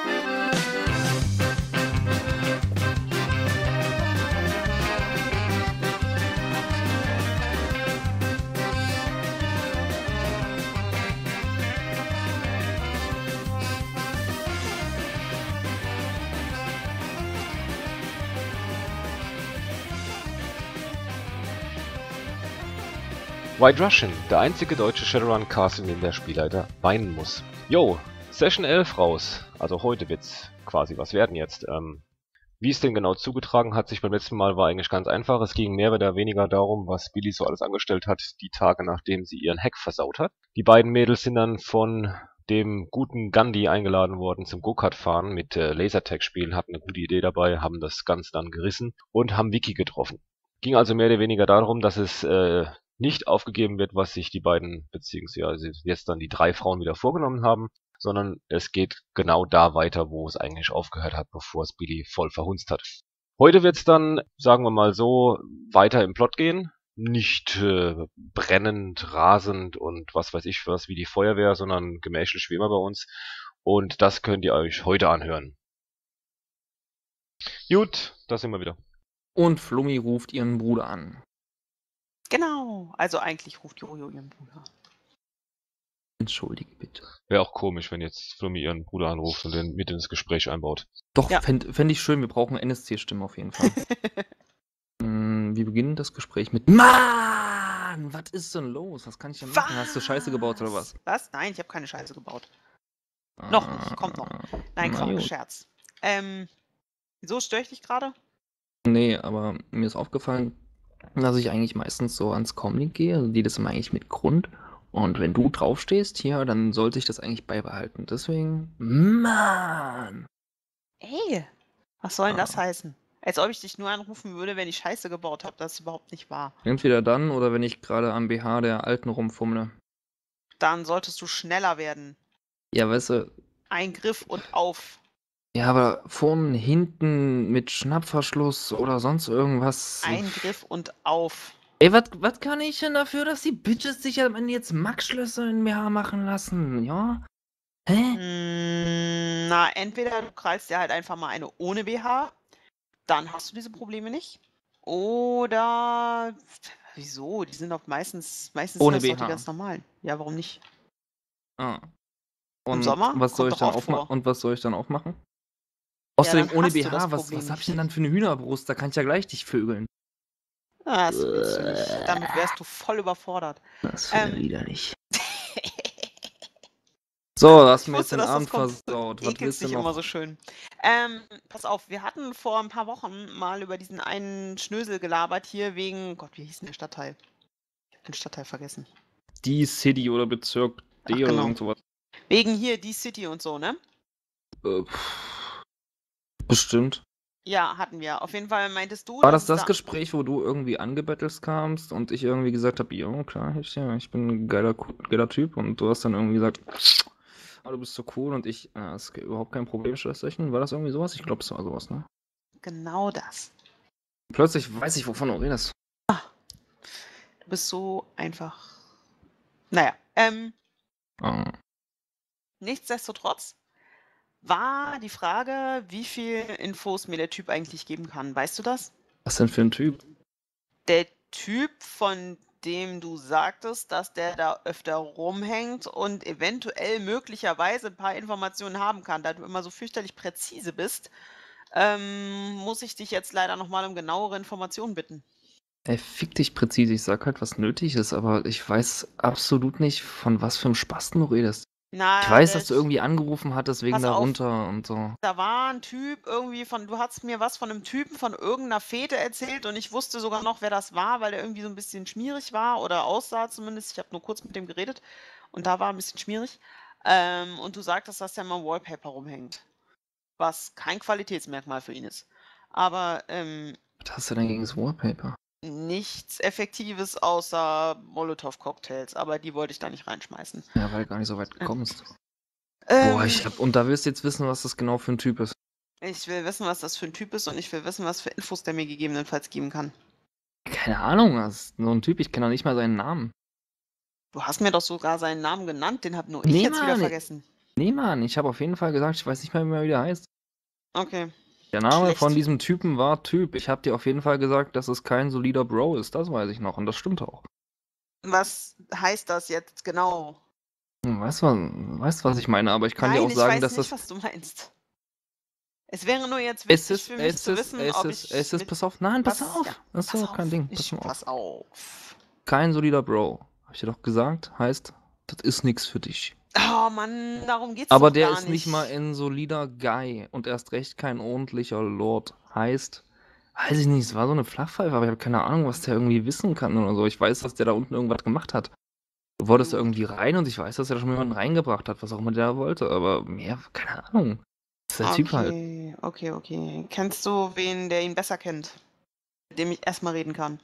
White Russian, der einzige deutsche Shadowrun-Cast, in dem der Spielleiter weinen muss. Jo, Session 11 raus. Also heute wird's quasi was werden jetzt. Wie es denn genau zugetragen hat sich beim letzten Mal, war eigentlich ganz einfach. Es ging mehr oder weniger darum, was Billy so alles angestellt hat, die Tage nachdem sie ihren Hack versaut hat. Die beiden Mädels sind dann von dem guten Gandhi eingeladen worden zum Go-Kart-Fahren mit Lasertag spielen, hatten eine gute Idee dabei, haben das Ganze dann gerissen und haben Vicky getroffen. Ging also mehr oder weniger darum, dass es nicht aufgegeben wird, was sich die beiden, beziehungsweise jetzt dann die 3 Frauen wieder vorgenommen haben, sondern es geht genau da weiter, wo es eigentlich aufgehört hat, bevor es Billy voll verhunzt hat. Heute wird's dann, sagen wir mal so, weiter im Plot gehen. Nicht brennend, rasend und was weiß ich was wie die Feuerwehr, sondern gemächlich wie immer bei uns. Und das könnt ihr euch heute anhören. Gut, da sind wir wieder. Und Flummi ruft ihren Bruder an. Genau, also eigentlich ruft Jojo ihren Bruder an. Entschuldige bitte. Wäre auch komisch, wenn jetzt Flummi ihren Bruder anruft und den mit ins Gespräch einbaut. Doch, Ja. fänd ich schön, wir brauchen NSC-Stimme auf jeden Fall. Wir beginnen das Gespräch mit Mann, was ist denn los? Was kann ich denn machen? Hast du Scheiße gebaut oder was? Was? Nein, ich habe keine Scheiße gebaut. Noch nicht, kommt noch. Nein, na Quatsch, gut. Scherz. Wieso störe ich dich gerade? Nee, aber mir ist aufgefallen, dass ich eigentlich meistens so ans Comlink gehe, also die das immer eigentlich mit Grund. Und wenn du draufstehst hier, dann sollte ich das eigentlich beibehalten. Deswegen, Mann! Ey, was soll denn das heißen? Als ob ich dich nur anrufen würde, wenn ich Scheiße gebaut habe. Das ist überhaupt nicht wahr. Entweder dann oder wenn ich gerade am BH der Alten rumfummle. Dann solltest du schneller werden. Ja, weißt du, Eingriff und auf. ja, aber vorn, hinten mit Schnappverschluss oder sonst irgendwas. Eingriff und auf. Ey, was kann ich denn dafür, dass die Bitches sich am Ende jetzt Max-Schlösser in BH machen lassen, ja? Hä? Na, entweder du krallst dir halt einfach mal eine ohne BH, dann hast du diese Probleme nicht. Oder wieso? Die sind doch meistens Ohne sind das doch BH. die ganz normalen. Ja, warum nicht? Ah. Im Und Sommer was soll kommt ich doch dann oft vor. aufmachen? Und was soll ich dann aufmachen? Ja, Außerdem dann ohne hast du BH, das was Problem hab ich nicht. denn dann für eine Hühnerbrust? Da kann ich ja gleich dich vögeln. Ah, das willst du nicht. Damit wärst du voll überfordert. Das Ähm. widerlich. So, hast Ich du mir jetzt wusste, den dass das Abend kommt. versaut. Du Was ekelst willst du dich immer noch? so schön. Pass auf, wir hatten vor ein paar Wochen mal über diesen einen Schnösel gelabert hier wegen, Gott, wie hieß denn der Stadtteil? Ich hab den Stadtteil vergessen. Die City oder Bezirk D Ach, oder genau. irgend sowas. Wegen hier, die City und so, ne? Bestimmt. Ja, hatten wir. Auf jeden Fall meintest du, War dass das es da... Gespräch, wo du irgendwie angebettelt kamst und ich irgendwie gesagt habe, ja, klar, ich bin ein geiler Typ und du hast dann irgendwie gesagt, du bist so cool und ich, das ist überhaupt kein Problem, Schwesterchen. War das irgendwie sowas? Ich glaube, es war sowas, ne? Genau das. Plötzlich weiß ich, wovon du redest. Du bist so einfach... Naja, Ah. nichtsdestotrotz war die Frage, wie viel Infos mir der Typ eigentlich geben kann. Weißt du das? Was denn für ein Typ? Der Typ, von dem du sagtest, dass der da öfter rumhängt und eventuell möglicherweise ein paar Informationen haben kann. Da du immer so fürchterlich präzise bist, muss ich dich jetzt leider nochmal um genauere Informationen bitten. Ey, fick dich präzise, ich sag halt, was nötig ist, aber ich weiß absolut nicht, von was für einem Spasten du redest. Na, Ich weiß, dass du irgendwie angerufen hattest wegen Pass auf. darunter und so. Da war ein Typ irgendwie du hast mir was von einem Typen von irgendeiner Fete erzählt und ich wusste sogar noch, wer das war, weil der irgendwie so ein bisschen schmierig war oder aussah zumindest. Ich habe nur kurz mit dem geredet und da war ein bisschen schmierig. Und du sagtest, dass der mal Wallpaper rumhängt, was kein Qualitätsmerkmal für ihn ist. Aber Was hast du denn gegen das Wallpaper? nichts Effektives außer Molotow-Cocktails, aber die wollte ich da nicht reinschmeißen. Ja, weil du gar nicht so weit kommst. Boah, Ähm, und da willst du jetzt wissen, was das genau für ein Typ ist. Ich will wissen, was das für ein Typ ist und ich will wissen, was für Infos der mir gegebenenfalls geben kann. Keine Ahnung, das ist so ein Typ, ich kenne doch nicht mal seinen Namen. Du hast mir doch sogar seinen Namen genannt, den hab nur ich Nee, jetzt wieder Mann, vergessen. Nee, Mann, ich habe auf jeden Fall gesagt, ich weiß nicht mehr, wie der heißt. Okay. Der Name Schlecht. von diesem Typen war Typ. Ich habe dir auf jeden Fall gesagt, dass es kein solider Bro ist. Das weiß ich noch und das stimmt auch. Was heißt das jetzt genau? Weißt du, was ich meine? Aber ich kann dir Nein, auch ich sagen, weiß dass nicht, das. was du meinst. Es wäre nur jetzt Es wichtig ist, für mich es zu ist, wissen, es ob ist, ich es ist, mit pass auf, nein, pass was. auf. Ja, Das ist pass doch kein auf. Ding. Pass Ich mal auf. pass auf. Kein solider Bro. Hab ich dir doch gesagt, heißt, das ist nichts für dich. Oh Mann, darum geht's Aber doch der gar ist nicht mal nicht. ein solider Guy und erst recht kein ordentlicher Lord. Heißt, weiß ich nicht, es war so eine Flachpfeife, aber ich habe keine Ahnung, was der irgendwie wissen kann oder so. Ich weiß, dass der da unten irgendwas gemacht hat. Du wolltest da Gut. irgendwie rein und ich weiß, dass er da schon jemanden reingebracht hat, was auch immer der wollte, aber mehr, keine Ahnung. Das ist der Typ halt. Okay. Kennst du wen, der ihn besser kennt? Mit dem ich erstmal reden kann?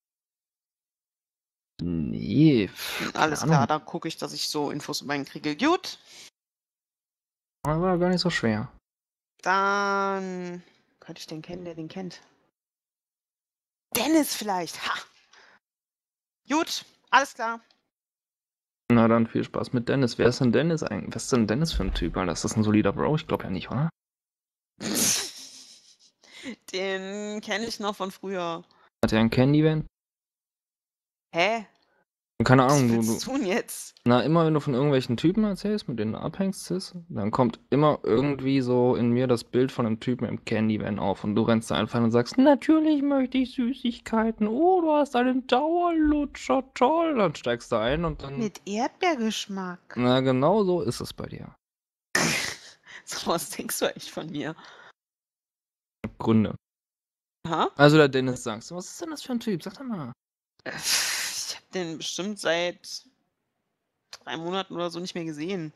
Nee, keine Alles Ahnung. klar, da gucke ich, dass ich so Infos über ihn kriege. Gut, Aber war gar nicht so schwer. dann könnte ich den kennen, der den kennt. Dennis vielleicht. Ha! Gut, alles klar. Na dann viel Spaß mit Dennis. Wer ist denn Dennis eigentlich? Was ist denn Dennis für ein Typ? Alter? Ist das ein solider Bro? Ich glaube ja nicht, oder? Den kenne ich noch von früher. Hat er einen Candy-Van? Hä? Keine Was Ahnung, willst du tun jetzt? Na, immer wenn du von irgendwelchen Typen erzählst, mit denen du abhängst, Sis, dann kommt immer irgendwie so in mir das Bild von einem Typen im Candy-Van auf und du rennst da einfach hin und sagst, natürlich möchte ich Süßigkeiten. Oh, du hast einen Dauerlutscher, toll. Dann steigst du ein und dann. Mit Erdbeergeschmack. Na, genau so ist es bei dir. So was denkst du echt von mir? Gründe. Ha? Also der Dennis sagst du, was ist denn das für ein Typ? Sag doch mal. Ich habe den bestimmt seit 3 Monaten oder so nicht mehr gesehen.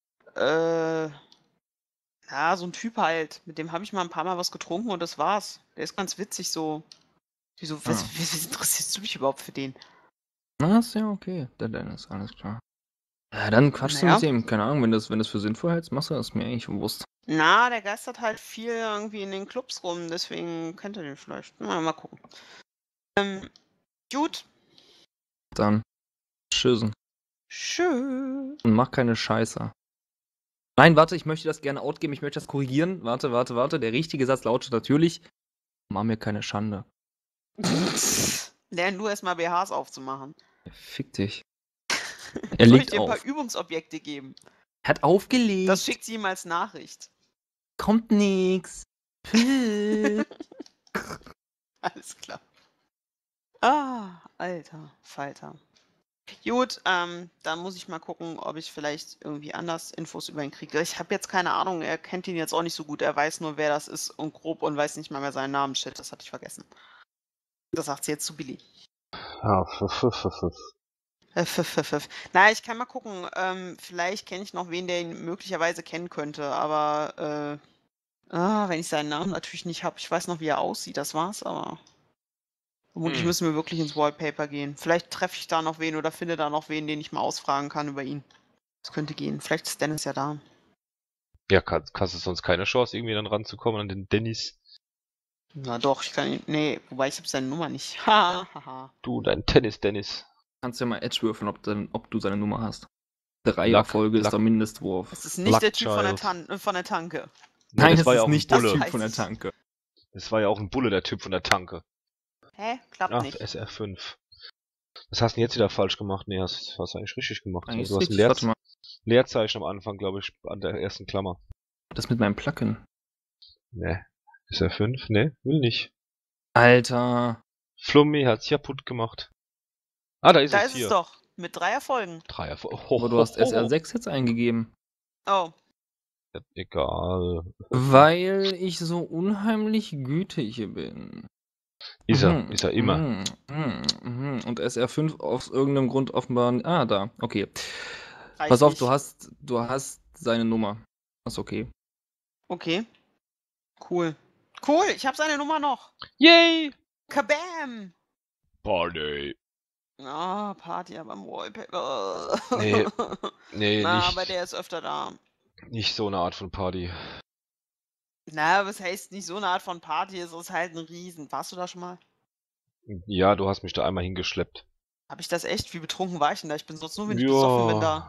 Ja, so ein Typ halt. Mit dem habe ich mal ein paar Mal was getrunken und das war's. Der ist ganz witzig so. Wieso, was interessierst du dich überhaupt für den? Na, ist ja okay, der Dennis, alles klar. Ja, dann quatschst du Naja. mit ihm. Keine Ahnung, wenn du das für sinnvoll hältst, machst du das, mir eigentlich bewusst. Na, der geistert halt viel irgendwie in den Clubs rum, deswegen kennt er den vielleicht. Mal gucken. Gut. Dann tschüssen. Tschüss. Und mach keine Scheiße. Nein, warte, ich möchte das gerne outgeben, ich möchte das korrigieren. Warte. Der richtige Satz lautet natürlich, mach mir keine Schande. Lern du erstmal BHs aufzumachen. Fick dich. Er Soll ich legt dir ein paar auf. Übungsobjekte geben? Er hat aufgelegt. Das schickt sie ihm als Nachricht. Kommt nix. Alles klar. Ah, alter Falter. Gut, dann muss ich mal gucken, ob ich vielleicht irgendwie anders Infos über ihn kriege. Ich habe jetzt keine Ahnung, er kennt ihn jetzt auch nicht so gut. Er weiß nur, wer das ist und grob und weiß nicht mal mehr seinen Namen. Shit, das hatte ich vergessen. Das sagt sie jetzt zu Billy. Ja, Na, ich kann mal gucken. Vielleicht kenne ich noch wen, der ihn möglicherweise kennen könnte, aber wenn ich seinen Namen natürlich nicht habe. Ich weiß noch, wie er aussieht, das war's, aber vermutlich müssen wir wirklich ins Wallpaper gehen. Vielleicht treffe ich da noch wen oder finde da noch wen, den ich mal ausfragen kann über ihn. Das könnte gehen. Vielleicht ist Dennis ja da. Ja, hast du sonst keine Chance, irgendwie dann ranzukommen an den Dennis? Na doch, ich kann ihn. Nee, wobei ich habe seine Nummer nicht. Hahaha. Du, dein Tennis-Dennis. Kannst ja mal Edge würfeln, ob du seine Nummer hast. 3 Erfolge ist der Mindestwurf. Das ist nicht der Typ von Luckchild. von der Tanke. Nee, Nein, das das war ja ist auch nicht ein der Bulle. Typ Das von der heißt- Tanke. Das war ja auch ein Bulle, der Typ von der Tanke. Hä? Klappt Ach, nicht. SR5. Was hast du denn jetzt wieder falsch gemacht? Nee, hast du eigentlich richtig gemacht. Eigentlich Du hast ein richtig, warte mal. Leerzeichen am Anfang, glaube ich, an der ersten Klammer. Das mit meinem Plugin. Nee. SR5? Nee, will nicht. Alter. Flummi hat's kaputt gemacht. Ah, da ist Da es ist hier. es doch. Mit 3 Erfolgen. 3 Erfolge. Aber du hast SR6 jetzt eingegeben. Oh. Egal. Weil ich so unheimlich gütig bin. Ist er immer. Und SR5 aus irgendeinem Grund offenbar. Ah, da. Okay. Reicht Pass auf, nicht. du hast seine Nummer. Ist okay. Okay. Cool. Cool, ich habe seine Nummer noch. Yay! Kabam! Party. Ah, Party aber im Wallpaper. Nee, Na, nicht, aber der ist öfter da. nicht so eine Art von Party. Na, was heißt nicht so eine Art von Party? Es ist halt ein Riesen. Warst du da schon mal? Ja, du hast mich da einmal hingeschleppt. Hab ich das echt? Wie betrunken war ich denn da? Ich bin sonst nur, wenn ich besoffen bin da.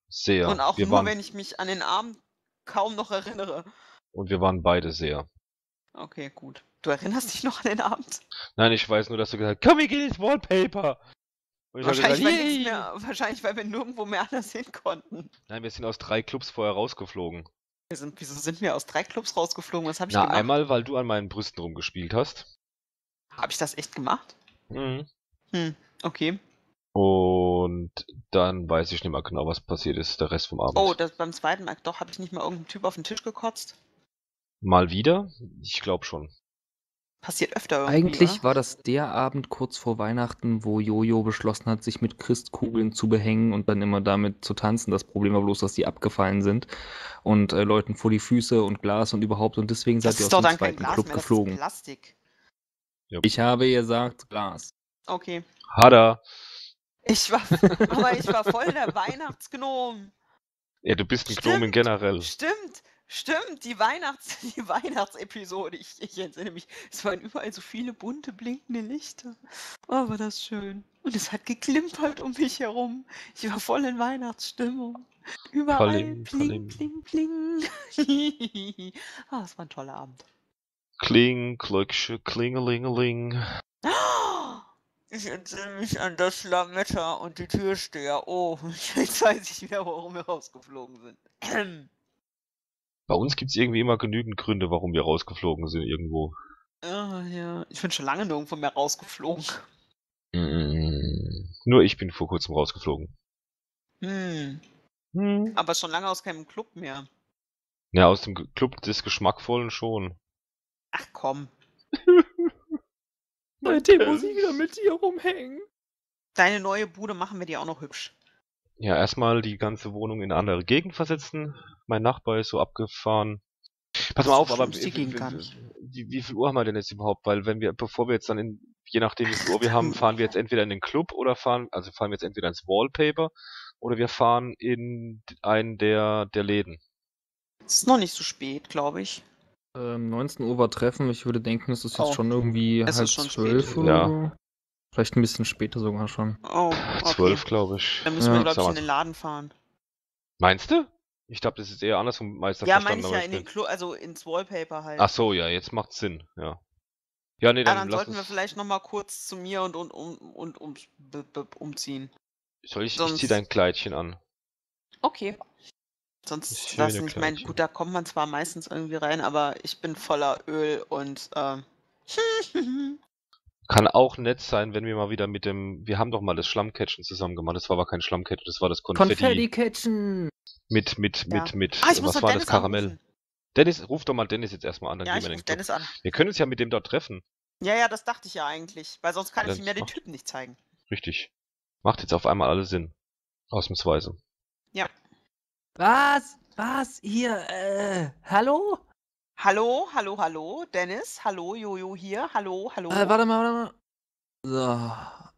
Sehr. Und auch Wir nur, waren, wenn ich mich an den Abend kaum noch erinnere. und wir waren beide sehr. Okay, gut. Du erinnerst dich noch an den Abend? Nein, ich weiß nur, dass du gesagt hast, komm, wir gehen ins Wallpaper. Und ich habe gesagt, yay! Wahrscheinlich, weil wir nirgendwo mehr anders hin konnten. Nein, wir sind aus 3 Clubs vorher rausgeflogen. Wieso sind wir aus 3 Clubs rausgeflogen? Was habe ich Na, gemacht? einmal, weil du an meinen Brüsten rumgespielt hast. Habe ich das echt gemacht? Mhm. Okay. Und dann weiß ich nicht mehr genau, was passiert ist, der Rest vom Abend. Oh, beim zweiten Akt doch, habe ich nicht mal irgendeinen Typ auf den Tisch gekotzt? Mal wieder? Ich glaube schon. Passiert öfter irgendwie, Eigentlich oder? war das der Abend kurz vor Weihnachten, wo Jojo beschlossen hat, sich mit Christkugeln zu behängen und dann immer damit zu tanzen. Das Problem war bloß, dass die abgefallen sind und Leuten vor die Füße und Glas und überhaupt. Und deswegen Das seid ihr ist aus doch dem dann kein zweiten Glas Club mehr, das ist geflogen. Plastik. Ich habe gesagt Glas. Okay. Hat er. Aber ich war voll der Weihnachtsgnom. Ja, du bist ein Gnomen generell. Stimmt, die Weihnachtsepisode. Ich entsinne mich. Es waren überall so viele bunte, blinkende Lichter. Oh, war das schön. Und es hat geklimpert um mich herum. Ich war voll in Weihnachtsstimmung. Überall Palim, pling, palim. pling, pling. Es war ein toller Abend. Kling, Klöcksche, Klingelingeling. Ich entsinne mich an das Lametta und die Türsteher. Oh, jetzt weiß ich wieder, warum wir rausgeflogen sind. Bei uns gibt's irgendwie immer genügend Gründe, warum wir rausgeflogen sind irgendwo. Ja. Ich bin schon lange nirgendwo mehr rausgeflogen. Nur ich bin vor kurzem rausgeflogen. Aber schon lange aus keinem Club mehr. Ja, aus dem Club des Geschmackvollen schon. Ach komm. Seitdem muss ich wieder mit dir rumhängen. Deine neue Bude machen wir dir auch noch hübsch. Ja, erstmal die ganze Wohnung in eine andere Gegend versetzen. Mein Nachbar ist so abgefahren. Pass mal auf, aber schlimm ist die Gegend gar nicht. wie viel Uhr haben wir denn jetzt überhaupt? Weil bevor wir jetzt dann je nachdem wie viel Uhr wir haben, fahren wir jetzt entweder in den Club oder fahren wir jetzt entweder ins Wallpaper oder wir fahren in einen der Läden. Es ist noch nicht so spät, glaube ich. 19 Uhr war Treffen. Ich würde denken, es ist jetzt Oh, schon irgendwie es ist halb schon 12 spät. oder Ja. so. Vielleicht ein bisschen später sogar schon. Oh, okay. 12, glaube ich. Dann müssen wir, Ja. glaube ich, Sag in mal. den Laden fahren. Meinst du? Ich glaube, das ist eher andersrum, Meister Ja, meine verstanden. ich ja aber in den bin- Club, also ins Wallpaper halt. Ach so, ja, jetzt macht's Sinn, ja. Ja, nee, Ja, dann dann lass sollten wir uns. vielleicht noch mal kurz zu mir und umziehen. Ich sonst- zieh dein Kleidchen an. Okay. Das Sonst schöne lassen, ich meine, Kleidchen. gut, da kommt man zwar meistens irgendwie rein, aber ich bin voller Öl und Kann auch nett sein, wenn wir mal wieder wir haben doch mal das Schlammcatchen zusammen gemacht. Das war aber kein Schlammcatchen, das war das Konfetti. Konfetti-Catchen! Ja. Mit, Ich muss was noch war Dennis das? Karamell. anrufen. Dennis, ruf doch mal Dennis jetzt erstmal an, dann Ja, gehen ich wir in rufe den Club. Dennis an. Wir können uns ja mit dem dort treffen. Ja, das dachte ich ja eigentlich, weil sonst kann Ja, ich ihm ja den macht- Typen nicht zeigen. Richtig. Macht jetzt auf einmal alles Sinn. Ausnahmsweise. Was? Hier, hallo? Hallo, Dennis, hallo, Jojo hier, hallo. Warte mal. So,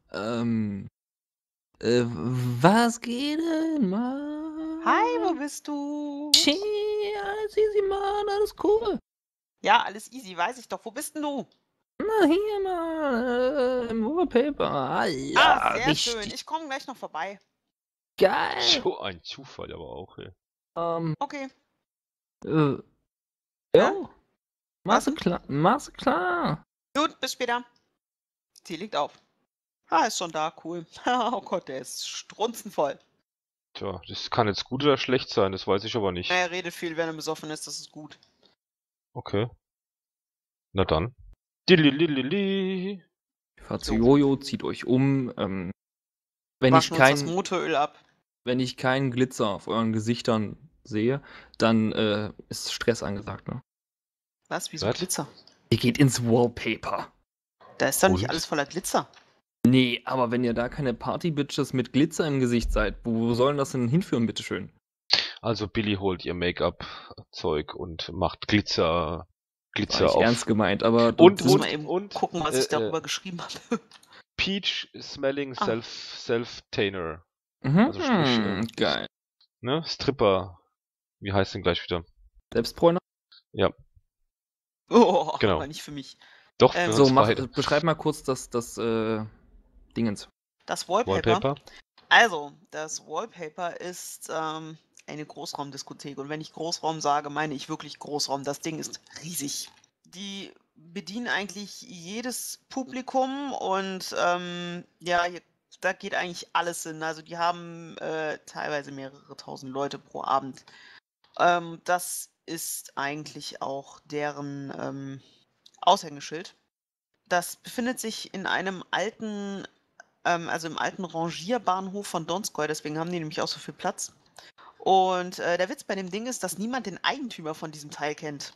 was geht denn, Mann? Hi, wo bist du? Alles easy, Mann, alles cool. Ja, alles easy, weiß ich doch. Wo bist denn du? Na, hier, Mann, im Wallpaper. Ja, Sehr schön. richtig Ich komme gleich noch vorbei. geil. So ein Zufall aber auch, ey. Okay. Jo. Maße klar. Gut, bis später. Sie liegt auf. Ist schon da, cool. Oh Gott, der ist strunzenvoll. Tja, das kann jetzt gut oder schlecht sein, das weiß ich aber nicht. Er redet viel, wenn er besoffen ist, das ist gut. Okay. Na dann. Dilililili. Fahrt zu Jojo, zieht euch um. Wenn Waschen ich uns das kein Motoröl ab. Wenn ich keinen Glitzer auf euren Gesichtern sehe, dann ist Stress angesagt, ne? Was? Wieso Was? Glitzer? Ihr geht ins Wallpaper. Da ist doch nicht Und? alles voller Glitzer. Nee, aber wenn ihr da keine Party-Bitches mit Glitzer im Gesicht seid, wo sollen das denn hinführen, bitteschön? Also Billy holt ihr Make-up-Zeug und macht Glitzer War nicht auf. ernst gemeint, aber Und- Muss mal eben gucken, was ich äh, darüber geschrieben habe. Peach Smelling Ah. Mhm, Self-Tainer. Also sprich, geil. Ne? Stripper. Wie heißt denn gleich wieder? Selbstbräuner? Oh, Genau. aber nicht für mich. Doch, für So, uns beide. beschreib mal kurz das Dingens. Das Wallpaper. Wallpaper. Also, das Wallpaper ist eine Großraumdiskothek. Und wenn ich Großraum sage, meine ich wirklich Großraum. Das Ding ist riesig. Die bedienen eigentlich jedes Publikum und ja, da geht eigentlich alles hin. Also die haben teilweise mehrere tausend Leute pro Abend. Das ist eigentlich auch deren Aushängeschild. Das befindet sich in einem alten, also im alten Rangierbahnhof von Donskoy, deswegen haben die nämlich auch so viel Platz. Und der Witz bei dem Ding ist, dass niemand den Eigentümer von diesem Teil kennt.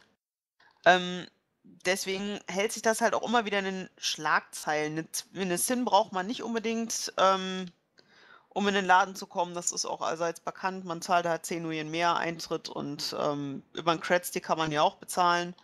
Deswegen hält sich das halt auch immer wieder in den Schlagzeilen. Eine SIN braucht man nicht unbedingt, um in den Laden zu kommen. Das ist auch allseits bekannt. Man zahlt halt 10 Nuyen mehr Eintritt und über einen Credstick kann man ja auch bezahlen.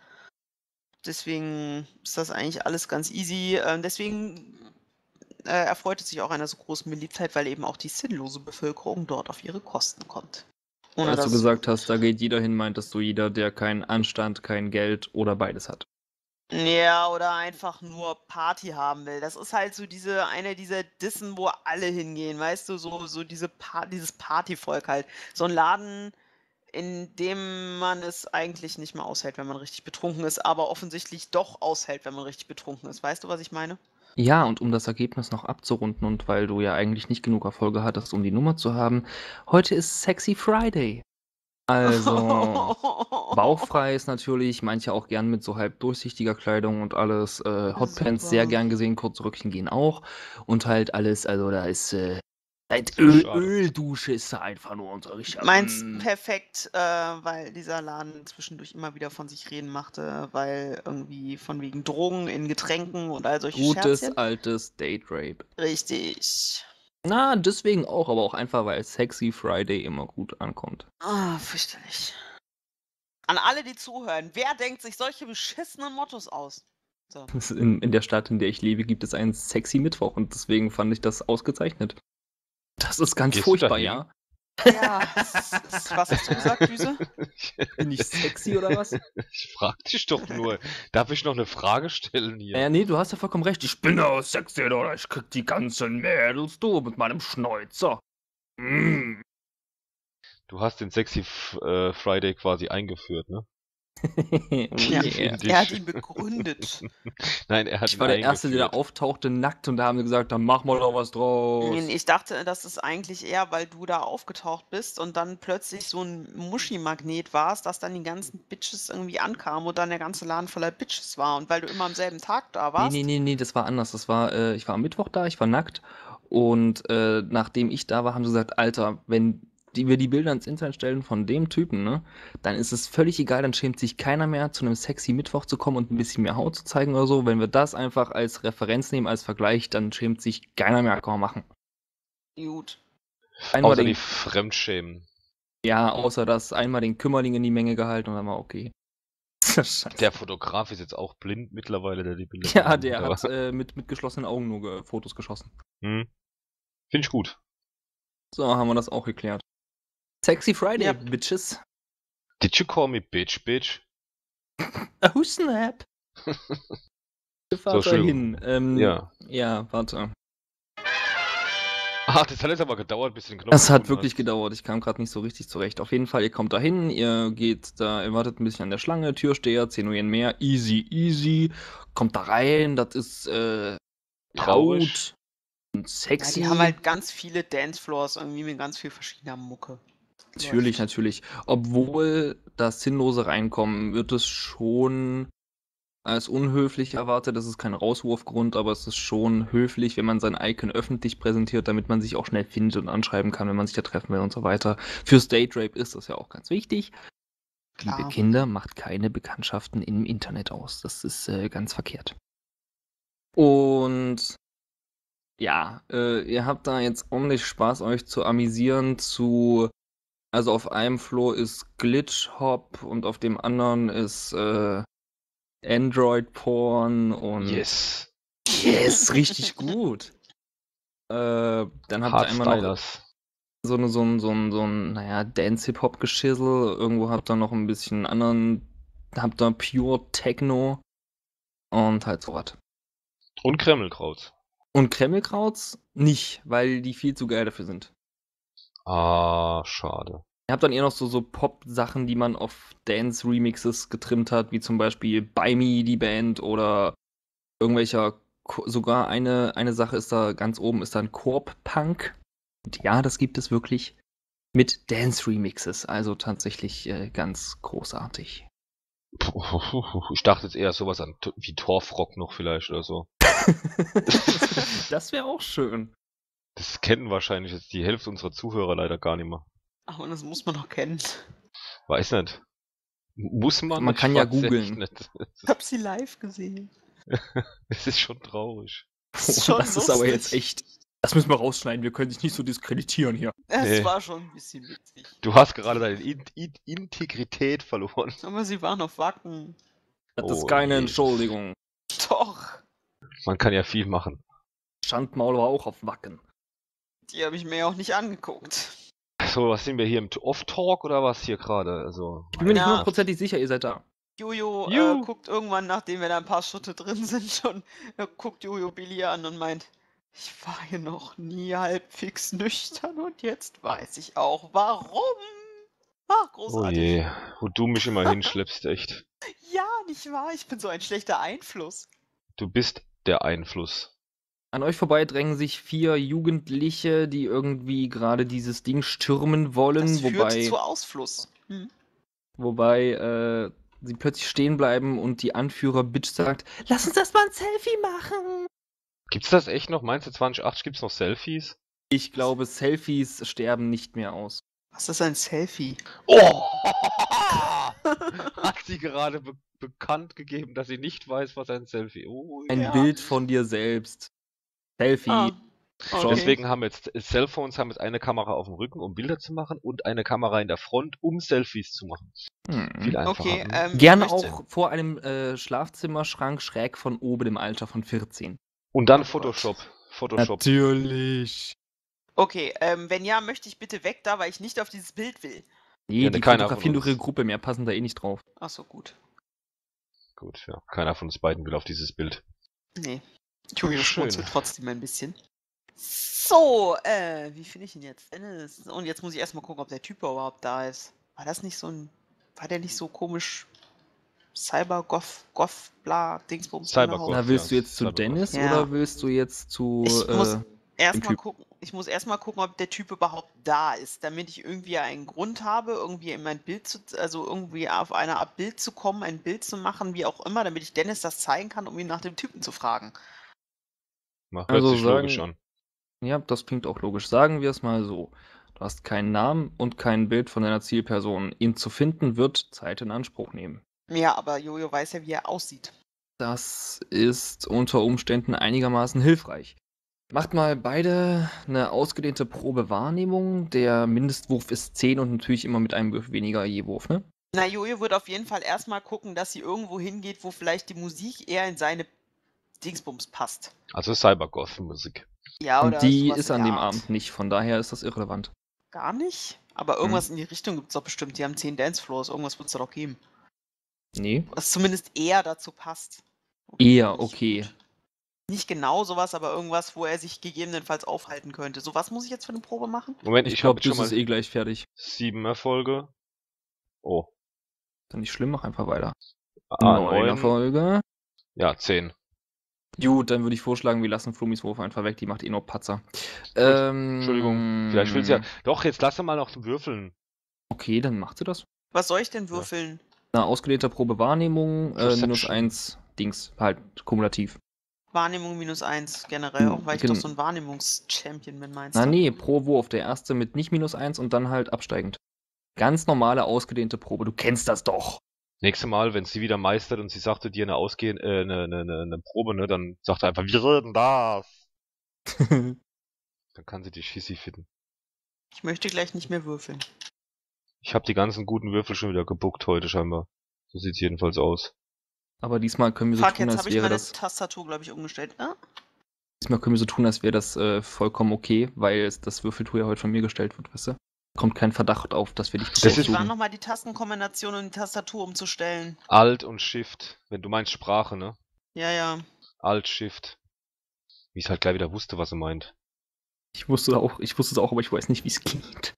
Deswegen ist das eigentlich alles ganz easy. Deswegen erfreut es sich auch einer so großen Beliebtheit, weil eben auch die sinnlose Bevölkerung dort auf ihre Kosten kommt. Ohne Als du dass gesagt hast, da geht jeder hin, meintest du jeder, der keinen Anstand, kein Geld oder beides hat. ja, oder einfach nur Party haben will. Das ist halt so eine dieser Dissen, wo alle hingehen, weißt du, so dieses Partyvolk halt. So ein Laden, in dem man es eigentlich nicht mehr aushält, wenn man richtig betrunken ist, aber offensichtlich doch aushält, wenn man richtig betrunken ist. Weißt du, was ich meine? Ja, und um das Ergebnis noch abzurunden und weil du ja eigentlich nicht genug Erfolge hattest, um die Nummer zu haben, heute ist Sexy Friday. Also, bauchfrei ist natürlich, manche auch gern mit so halb durchsichtiger Kleidung und alles. Hotpants sehr Super. gern gesehen, kurze Röckchen gehen auch. Und halt alles, also da ist halt Sehr schade. Öldusche ist da einfach nur unser richtiger. Meins perfekt, weil dieser Laden zwischendurch immer wieder von sich reden machte, weil irgendwie von wegen Drogen in Getränken und all solche Gutes Scherzchen. altes Date Rape. Richtig. Na, deswegen auch, aber auch einfach, weil Sexy Friday immer gut ankommt. Ah, fürchterlich. An alle, die zuhören, wer denkt sich solche beschissenen Mottos aus? So. In der Stadt, in der ich lebe, gibt es einen Sexy Mittwoch und deswegen fand ich das ausgezeichnet. Das ist ganz Gehst du furchtbar, dahin? ja? Ja, was hast du gesagt, Düse? Bin ich sexy oder was? Ich frag dich doch nur. Darf ich noch eine Frage stellen hier? Nee, du hast ja vollkommen recht. Ich bin ja sexy, oder? Ich krieg die ganzen Mädels, du, mit meinem Schnäuzer. Mm. Du hast den Sexy Friday quasi eingeführt, ne? Ja, Yeah. er hat ihn begründet. Nein, er hat Ich ihn war der Erste, der da eingeführt. auftauchte, nackt, und da haben sie gesagt, dann mach mal doch was draus. Ich dachte, das ist eigentlich eher, weil du da aufgetaucht bist und dann plötzlich so ein Muschi-Magnet warst, dass dann die ganzen Bitches irgendwie ankamen und dann der ganze Laden voller Bitches war. Und weil du immer am selben Tag da warst. Nee, das war anders. Das war, ich war am Mittwoch da, ich war nackt und nachdem ich da war, haben sie gesagt, Alter, wenn wir die Bilder ins Internet stellen von dem Typen, ne, dann ist es völlig egal, dann schämt sich keiner mehr, zu einem sexy Mittwoch zu kommen und ein bisschen mehr Haut zu zeigen oder so. Wenn wir das einfach als Referenz nehmen, als Vergleich, dann schämt sich keiner mehr, kann man machen. Gut. Einmal Außer die den, Fremdschämen. ja, außer das, einmal den Kümmerling in die Menge gehalten und dann war okay. Scheiße. Der Fotograf ist jetzt auch blind mittlerweile, der die Bilder Ja, gemacht der hat. hat mit geschlossenen Augen nur Fotos geschossen. Finde ich gut. So, haben wir das auch geklärt. Sexy Friday, Yep. Bitches. Did you call me bitch, bitch? Oh, snap. Fahrt da Entschuldigung. hin. Ja. Ja, warte. Ach, das hat jetzt aber gedauert, bis du den Knopf Das hat gefunden wirklich hast. gedauert. Ich kam gerade nicht so richtig zurecht. Auf jeden Fall, ihr kommt da hin, ihr geht da, ihr wartet ein bisschen an der Schlange, Türsteher, 10 Nuyen mehr, easy. Kommt da rein, das ist Traurig. laut und Ja, sexy. die haben halt ganz viele Dancefloors irgendwie mit ganz viel verschiedener Mucke. Natürlich. Obwohl das sinnlose Reinkommen wird es schon als unhöflich erwartet. Das ist kein Rauswurfgrund, aber es ist schon höflich, wenn man sein Icon öffentlich präsentiert, damit man sich auch schnell findet und anschreiben kann, wenn man sich da treffen will und so weiter. Für Date Rape ist das ja auch ganz wichtig. Klar. Liebe Kinder, macht keine Bekanntschaften im Internet aus. Das ist ganz verkehrt. Und ja, ihr habt da jetzt ordentlich Spaß, euch zu amüsieren, also auf einem Floor ist Glitch Hop und auf dem anderen ist Android Porn und Yes. richtig gut. Dann habt ihr einmal noch Hardstylers. so ein, naja, Dance-Hip-Hop-Geschissel. Irgendwo habt ihr noch ein bisschen habt ihr Pure Techno und halt sowas. Und Kremlkraut. Und Kremlkrauts nicht, weil die viel zu geil dafür sind. Ah, schade. Ihr habt dann eher noch so Pop-Sachen, die man auf Dance-Remixes getrimmt hat, wie zum Beispiel Buy Me, die Band, oder irgendwelcher, sogar eine Sache ist da ganz oben, ist dann Korb-Punk. Und ja, das gibt es wirklich mit Dance-Remixes, also tatsächlich ganz großartig. Ich dachte jetzt eher sowas an wie Torfrock noch vielleicht oder so. Das wäre auch schön. Das kennen wahrscheinlich jetzt die Hälfte unserer Zuhörer leider gar nicht mehr. Ach, und das muss man doch kennen. Weiß nicht. Muss man? Man Ich kann ja weiß echt googeln. nicht. Ich hab sie live gesehen. Es ist schon traurig. Das ist schon Das ist aber lustig. jetzt echt. Das müssen wir rausschneiden, wir können dich nicht so diskreditieren hier. Es Nee. war schon ein bisschen witzig. Du hast gerade deine Integrität verloren. Aber sie waren auf Wacken. Das ist Oh keine je. Entschuldigung. Doch. Man kann ja viel machen. Schandmaul war auch auf Wacken. Die habe ich mir auch nicht angeguckt. So, was sind wir hier im Off-Talk oder was hier gerade? Also, Ich bin mir nicht Ja. hundertprozentig sicher, ihr seid da. Jojo Juhu. guckt irgendwann, nachdem wir da ein paar Schritte drin sind, und guckt Jojo Billy an und meint, ich war hier noch nie halbwegs nüchtern und jetzt weiß ich auch warum. Ah, oh großartig. je, wo du mich immer hinschleppst, echt. Ja, nicht wahr? Ich bin so ein schlechter Einfluss. Du bist der Einfluss. An euch vorbei drängen sich 4 Jugendliche, die irgendwie gerade dieses Ding stürmen wollen, Das führt wobei, zu Ausfluss. Hm. wobei sie plötzlich stehen bleiben und die Anführer-Bitch sagt, lass uns erst mal ein Selfie machen. Gibt's das echt noch? Meinst du 2080 gibt's noch Selfies? Ich glaube, Selfies sterben nicht mehr aus. Was ist ein Selfie? Oh! Hat sie gerade bekannt gegeben, dass sie nicht weiß, was ein Selfie ist. Oh, Ein Ja. Bild von dir selbst. Selfie. Ah, Schon. Deswegen haben jetzt Cellphones haben jetzt eine Kamera auf dem Rücken, um Bilder zu machen, und eine Kamera in der Front, um Selfies zu machen. Viel einfacher. Okay, ne? ich Gerne möchte- auch vor einem Schlafzimmerschrank schräg von oben im Alter von 14. Und dann Oh Gott. Photoshop. Photoshop. Natürlich. Okay, wenn ja, möchte ich bitte weg da, weil ich nicht auf dieses Bild will. Nee, Ja, die keiner von fotografieren uns. durch ihre Gruppe, mehr passen da eh nicht drauf. Ach so, gut. Gut, ja. Keiner von uns beiden will auf dieses Bild. Nee. Jojo Schön. schmunzelt trotzdem ein bisschen. So, wie finde ich ihn jetzt? Dennis. Und jetzt muss ich erstmal gucken, ob der Typ überhaupt da ist. War das nicht so ein. War der nicht so komisch? Goth, bla, Dingsbums. Cybergoth. angehaucht? Na, willst du ja, jetzt zu Cybergoth. Dennis Ja. oder willst du jetzt zu Ich muss erstmal Typ. gucken. Ich muss erstmal gucken, ob der Typ überhaupt da ist, damit ich irgendwie einen Grund habe, irgendwie in mein Bild also irgendwie auf eine Art Bild zu kommen, ein Bild zu machen, wie auch immer, damit ich Dennis das zeigen kann, um ihn nach dem Typen zu fragen. Hört Also sich logisch sagen- an. Ja, das klingt auch logisch. Sagen wir es mal so. Du hast keinen Namen und kein Bild von deiner Zielperson. Ihn zu finden wird Zeit in Anspruch nehmen. Ja, aber Jojo weiß ja, wie er aussieht. Das ist unter Umständen einigermaßen hilfreich. Macht mal beide eine ausgedehnte Probewahrnehmung. Der Mindestwurf ist 10 und natürlich immer mit einem Würfel weniger je Wurf, ne? Na, Jojo wird auf jeden Fall erstmal gucken, dass sie irgendwo hingeht, wo vielleicht die Musik eher in seine Dingsbums passt. Also Cybergoth-Musik. Ja, Und oder die sowas ist in an der dem Art. Abend nicht, von daher ist das irrelevant. Gar nicht? Aber irgendwas in die Richtung gibt es doch bestimmt. Die haben 10 Dancefloors, irgendwas wird es da doch geben. Nee. Was zumindest eher dazu passt. Okay, Eher, nicht okay. gut. Nicht genau sowas, aber irgendwas, wo er sich gegebenenfalls aufhalten könnte. So, was muss ich jetzt für eine Probe machen? Moment, Ich ich glaube, habe schon das mal ist eh gleich fertig. 7 Erfolge. Oh. Dann nicht schlimm, mach einfach weiter. 9. 9 Erfolge. Ja, 10. Gut, dann würde ich vorschlagen, wir lassen Flummis Wurf einfach weg, die macht eh nur Patzer. Entschuldigung. Vielleicht will sie ja. Doch, jetzt lass sie mal noch würfeln. Okay, dann macht sie das. Was soll ich denn würfeln? Eine ausgedehnter Probe Wahrnehmung, Perception. minus 1 Dings, halt kumulativ. Wahrnehmung -1 generell, auch weil ich Gen- doch so ein Wahrnehmungs-Champion bin, meinst Na du? nee, pro Wurf. Der erste mit nicht minus 1 und dann halt absteigend. Ganz normale, ausgedehnte Probe. Du kennst das doch. Nächstes Mal, wenn sie wieder meistert und sie sagte dir eine Probe, ne, dann sagt er einfach, wir reden das. Dann kann sie die Schissi finden. Ich möchte gleich nicht mehr würfeln. Ich habe die ganzen guten Würfel schon wieder gebuckt heute scheinbar. So sieht's jedenfalls aus. Aber diesmal können wir so Fuck, tun, jetzt als habe ich wäre meine das. Tastatur, glaube ich, umgestellt. Ne? Diesmal können wir so tun, als wäre das vollkommen okay, weil das Würfeltool ja heute von mir gestellt wird, weißt du? Kommt kein Verdacht auf, dass wir dich ist- Wie war bevorzugen. nochmal die Tastenkombination, um die Tastatur umzustellen? Alt und Shift. Wenn du meinst Sprache, ne? Ja, ja. Alt, Shift. Wie es halt gleich wieder wusste, was er meint. Ich wusste es auch, aber ich weiß nicht, wie es geht.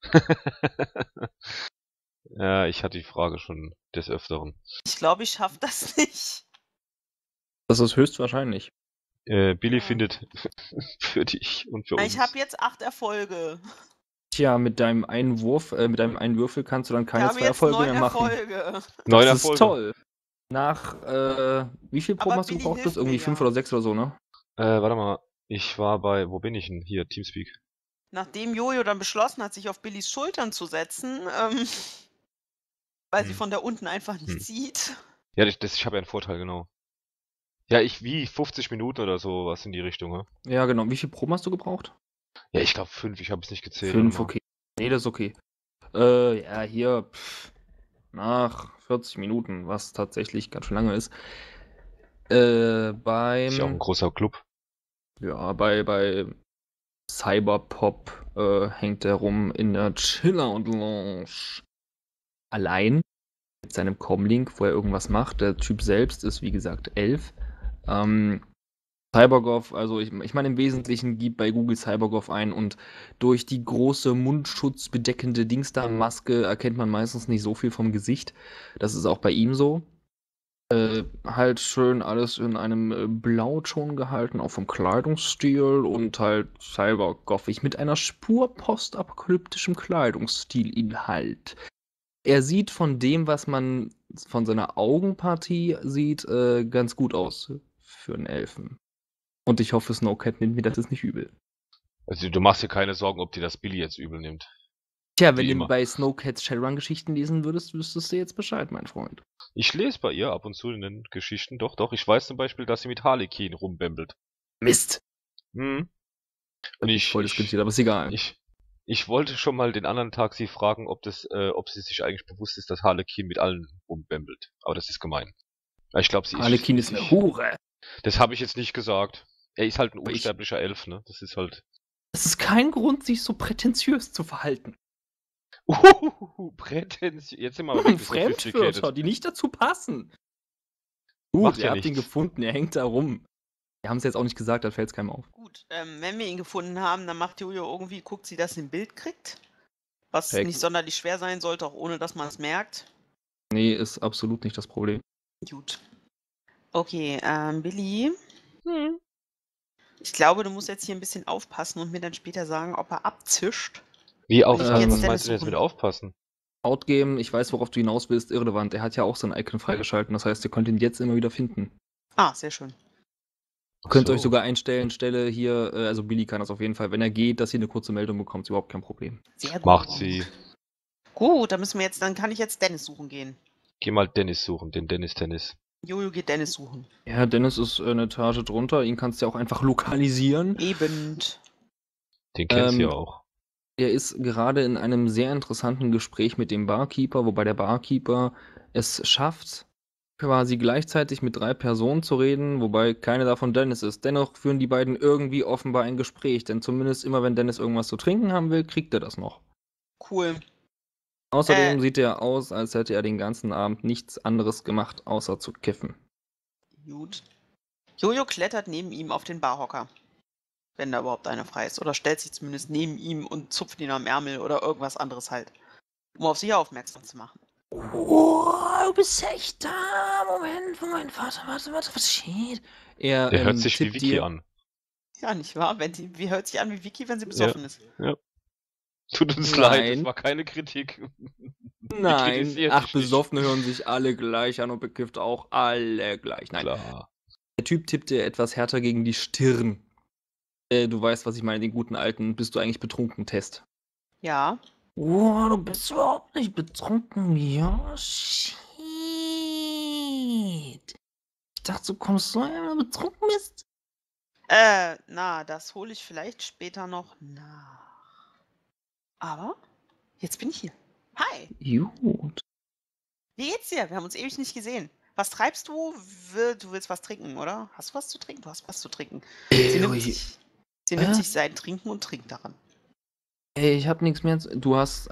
Ja, ich hatte die Frage schon des Öfteren. Ich glaube, ich schaffe das nicht. Das ist höchstwahrscheinlich. Billy Ja. findet für dich und für uns. Ich habe jetzt 8 Erfolge. Tja, mit deinem einen Würfel kannst du dann Ich keine habe 2 jetzt Erfolge 9 mehr machen. Erfolge. 9 Das ist Erfolge. toll. Nach, wie viel Proben Aber hast du Billy gebraucht? hilft Irgendwie mir 5 ja. oder 6 oder so, ne? Warte mal. Ich war bei, wo bin ich denn? Hier, Teamspeak. Nachdem Jojo dann beschlossen hat, sich auf Billys Schultern zu setzen, weil sie von da unten einfach nicht sieht. Ja, ich habe ja einen Vorteil, genau. Ja, 50 Minuten oder so, was in die Richtung, ne? Ja, genau. Wie viel Proben hast du gebraucht? Ja, ich glaube 5, ich habe es nicht gezählt. 5, warte mal. okay. Nee, das ist okay. Ja, hier, nach 40 Minuten, was tatsächlich ganz schön lange ist. Ist ja auch ein Beim, großer Club. ja, bei Cyberpop hängt er rum in der Chiller und Lounge. Allein mit seinem Comlink, wo er irgendwas macht. Der Typ selbst ist, wie gesagt, 11. CyberGov, also ich meine im Wesentlichen, gib bei Google CyberGov ein und durch die große mundschutzbedeckende Dingsda-Maske erkennt man meistens nicht so viel vom Gesicht. Das ist auch bei ihm so. Halt schön alles in einem Blauton gehalten, auch vom Kleidungsstil und halt cybergoffig mit einer Spur postapokalyptischem Kleidungsstilinhalt. Er sieht von dem, was man von seiner Augenpartie sieht, ganz gut aus für einen Elfen. Und ich hoffe, Snowcat nimmt mir das jetzt nicht übel. Also du machst dir keine Sorgen, ob dir das Billy jetzt übel nimmt. Tja, Wie wenn du immer. bei Snowcats Shadowrun-Geschichten lesen würdest, wüsstest du jetzt Bescheid, mein Freund. Ich lese bei ihr ab und zu in den Geschichten, doch. Ich weiß zum Beispiel, dass sie mit Harlequin rumbämbelt. Mist! Und Voll diskutiert, aber ist egal. ich wollte schon mal den anderen Tag sie fragen, ob sie sich eigentlich bewusst ist, dass Harlequin mit allen rumbämbelt. Aber das ist gemein. Ich glaube, sie Harlequin ist eine Hure. Das habe ich jetzt nicht gesagt. Er ist halt ein Aber unsterblicher Elf, ne? Das ist halt. Das ist kein Grund, sich so prätentiös zu verhalten. Prätentiös. Jetzt sind wir aber wirklich Fremdwörter, sophisticated. die nicht dazu passen. Gut, Macht ihr ja habt ihn nichts. gefunden, er hängt da rum. Wir haben es jetzt auch nicht gesagt, dann fällt es keinem auf. Gut, wenn wir ihn gefunden haben, dann macht Jojo irgendwie, guckt sie, dass sie ein Bild kriegt. Was Perfekt. nicht sonderlich schwer sein sollte, auch ohne dass man es merkt. Nee, ist absolut nicht das Problem. Gut. Okay, Billy. Ich glaube, du musst jetzt hier ein bisschen aufpassen und mir dann später sagen, ob er abzischt. Wie Und ich aufpassen? geh jetzt Was Dennis meinst du denn jetzt mit suchen. aufpassen? Outgame, ich weiß, worauf du hinaus willst, irrelevant. Er hat ja auch sein Icon freigeschalten, das heißt, ihr könnt ihn jetzt immer wieder finden. Ah, sehr schön. Ihr könnt So. euch sogar einstellen, Stelle hier, also Billy kann das auf jeden Fall, wenn er geht, dass ihr eine kurze Meldung bekommt, ist überhaupt kein Problem. Sehr gut. Macht sie. Gut, dann kann ich jetzt Dennis suchen gehen. Geh mal Dennis suchen, den Dennis. Jojo geht Dennis suchen. Ja, Dennis ist eine Etage drunter, ihn kannst du ja auch einfach lokalisieren. Eben. Den kennst du ja auch. Er ist gerade in einem sehr interessanten Gespräch mit dem Barkeeper, wobei der Barkeeper es schafft, quasi gleichzeitig mit 3 Personen zu reden, wobei keine davon Dennis ist. Dennoch führen die beiden irgendwie offenbar ein Gespräch, denn zumindest immer, wenn Dennis irgendwas zu trinken haben will, kriegt er das noch. Cool. Außerdem sieht er aus, als hätte er den ganzen Abend nichts anderes gemacht, außer zu kiffen. Gut. Jojo klettert neben ihm auf den Barhocker. Wenn da überhaupt einer frei ist. Oder stellt sich zumindest neben ihm und zupft ihn am Ärmel oder irgendwas anderes halt. Um auf sich aufmerksam zu machen. Oh, du bist echt da. Moment, warte, was steht? Der hört sich wie tippt Vicky dir- an. Ja, nicht wahr? Wie hört sich an wie Vicky, wenn sie besoffen ist? Tut uns Nein. leid, das war keine Kritik. Nein, kritisiert ach, dich nicht. Besoffene hören sich alle gleich an und bekifft auch alle gleich. Nein, Klar. der Typ tippt dir etwas härter gegen die Stirn. Du weißt, was ich meine, den guten alten Bist du eigentlich betrunken Test. Ja. Oh, du bist überhaupt nicht betrunken. Ja, shit. Ich dachte, du kommst so, wenn du betrunken bist. Das hole ich vielleicht später noch nach. Aber jetzt bin ich hier. Hi, Gut. wie geht's dir? Wir haben uns ewig nicht gesehen. Was treibst du? Du willst was trinken, oder? Hast du was zu trinken? Du hast was zu trinken. Sie nimmt sich sein Trinken und trinkt daran. Ey, ich hab nichts mehr zu... Du hast...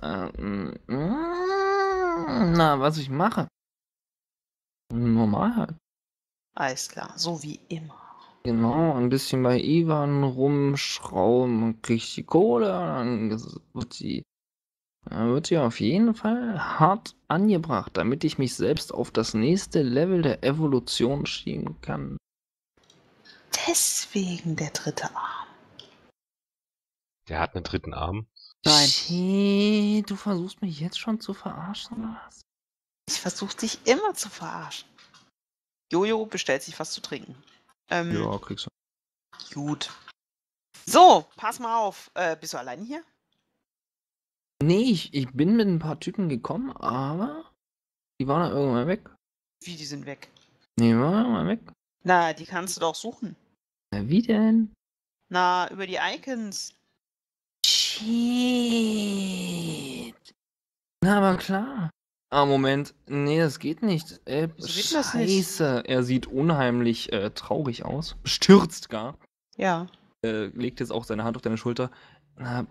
na, was ich mache? Normal halt. Alles klar, so wie immer. Genau, ein bisschen bei Ivan rumschrauben und krieg ich die Kohle, dann wird sie auf jeden Fall hart angebracht, damit ich mich selbst auf das nächste Level der Evolution schieben kann. Deswegen der dritte Arm. Der hat einen dritten Arm. Nein. Shit, du versuchst mich jetzt schon zu verarschen, oder was? Ich versuche dich immer zu verarschen. Jojo bestellt sich was zu trinken. Ja, kriegst du. Gut. So, pass mal auf. Bist du alleine hier? Nee, ich bin mit ein paar Typen gekommen, aber die waren dann irgendwann weg. Wie, die sind weg? Nee, waren irgendwann weg. Na, die kannst du doch suchen. Na, wie denn? Na, über die Icons. Shit. Na, aber klar. Ah, Moment. Nee, das geht nicht. Wieso geht das nicht? Scheiße. Er sieht unheimlich traurig aus. Bestürzt gar. Ja. Legt jetzt auch seine Hand auf deine Schulter. Na,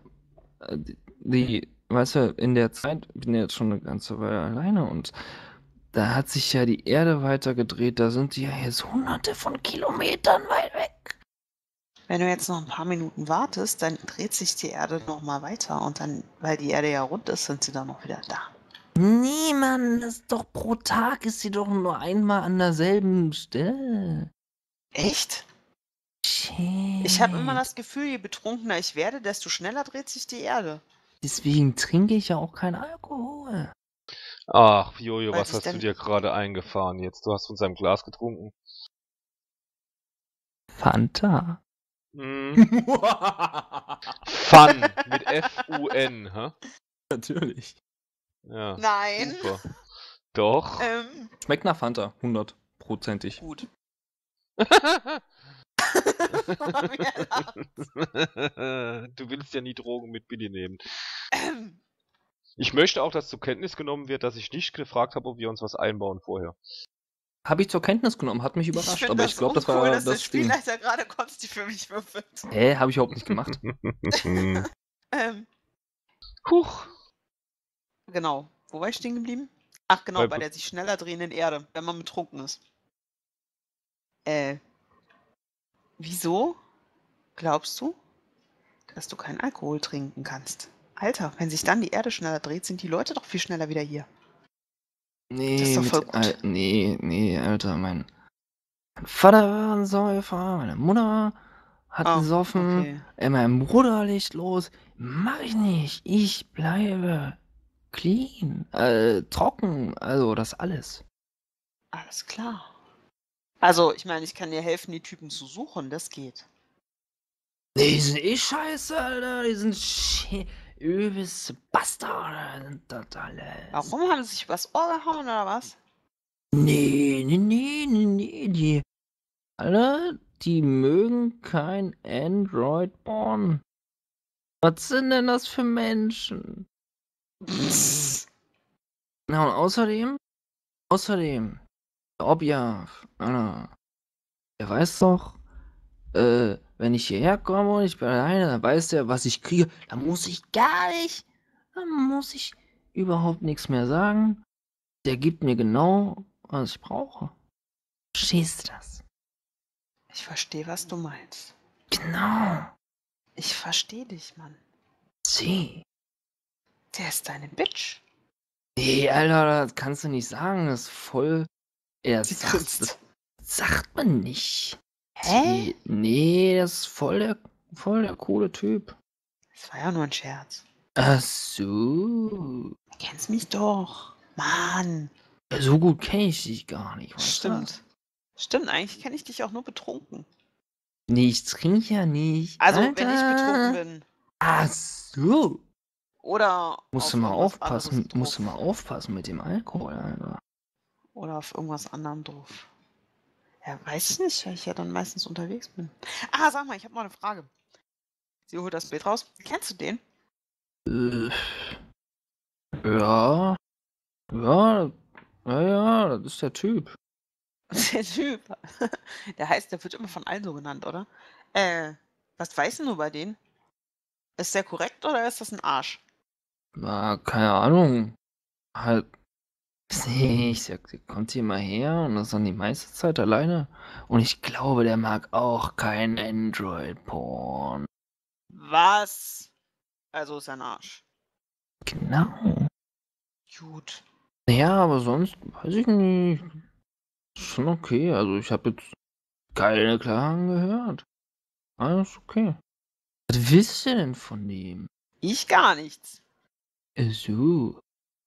weißt du, in der Zeit, ich bin jetzt schon eine ganze Weile alleine und da hat sich ja die Erde weiter gedreht. Da sind die ja jetzt hunderte von Kilometern weit weg. Wenn du jetzt noch ein paar Minuten wartest, dann dreht sich die Erde nochmal weiter und dann, weil die Erde ja rund ist, sind sie dann noch wieder da. Nee, Mann, das ist doch pro Tag ist sie doch nur einmal an derselben Stelle. Echt? Shit. Ich habe immer das Gefühl, je betrunkener ich werde, desto schneller dreht sich die Erde. Deswegen trinke ich ja auch keinen Alkohol. Ach, Jojo, Weil was sich hast du dann- dir gerade eingefahren jetzt? Du hast von seinem Glas getrunken. Fanta. Hm. Fun mit F-U-N, hä? Natürlich. Ja, Nein. super. Doch. Schmeckt nach Fanta, 100%ig. Gut. Du willst ja nie Drogen mit Billy nehmen. Ich möchte auch, dass zur Kenntnis genommen wird, dass ich nicht gefragt habe, ob wir uns was einbauen vorher. Habe ich zur Kenntnis genommen, hat mich überrascht, find aber ich glaube, das war dass der das Ding. Spielleiter gerade Konsti für mich würfelt. Habe ich überhaupt nicht gemacht. Huch. Genau. Wo war ich stehen geblieben? Ach genau, bei Bei- der sich schneller drehenden Erde, wenn man betrunken ist. Wieso glaubst du, dass du keinen Alkohol trinken kannst? Alter, wenn sich dann die Erde schneller dreht, sind die Leute doch viel schneller wieder hier. Nee, Das ist doch voll gut. nee, Alter, mein Vater war ein Säufer, meine Mutter hat Oh, gesoffen, okay. mein Bruder legt los. Mach ich nicht. Ich bleibe clean, trocken, also das alles. Alles klar. Also, ich meine, ich kann dir helfen, die Typen zu suchen, das geht. Nee, die sind eh scheiße, Alter. Die sind übelste Bastarde, sind das alles. Warum haben sie sich übers Ohr gehauen oder was? Nee, die alle, die mögen kein Android-Born. Was sind denn das für Menschen? Na und außerdem, der Objav, Alter, der weiß doch, wenn ich hierher komme und ich bin alleine, dann weiß der, was ich kriege. Dann muss ich überhaupt nichts mehr sagen. Der gibt mir genau, was ich brauche. Verstehst du das? Ich verstehe, was du meinst. Genau. Ich verstehe dich, Mann. Sie. Der ist deine Bitch. Nee, Alter, das kannst du nicht sagen. Das ist voll. Sie Das grinst. sagt man nicht. Hä? Nee, das ist voll der coole Typ. Das war ja nur ein Scherz. Ach so. Du kennst mich doch. Mann. Ja, so gut kenne ich dich gar nicht, weißt Stimmt. Stimmt, eigentlich kenne ich dich auch nur betrunken. du? Nee, ich trinke ja nicht. Also, Alter. wenn ich betrunken bin. Ach so. Oder Musst du auf mal irgendwas aufpassen, anderes musst du drauf. mal aufpassen mit dem Alkohol, Alter. Oder auf irgendwas anderem drauf. Ja, weiß ich nicht, weil ich ja dann meistens unterwegs bin. Ah, sag mal, ich habe noch eine Frage. Sie holt das Bild raus. Kennst du den? Ja. Ja, das ist der Typ. Der Typ. Der wird immer von allen so genannt, oder? Was weißt du bei denen? Ist der korrekt oder ist das ein Arsch? Na, keine Ahnung. Halt Nee, ich sag, der kommt hier mal her und ist dann die meiste Zeit alleine. Und ich glaube, der mag auch kein Android-Porn. Was? Also ist er ein Arsch. Genau. Gut. Ja, aber sonst weiß ich nicht. Ist schon okay. Also ich habe jetzt keine Klagen gehört. Alles okay. Was willst du denn von dem? Ich gar nichts. So.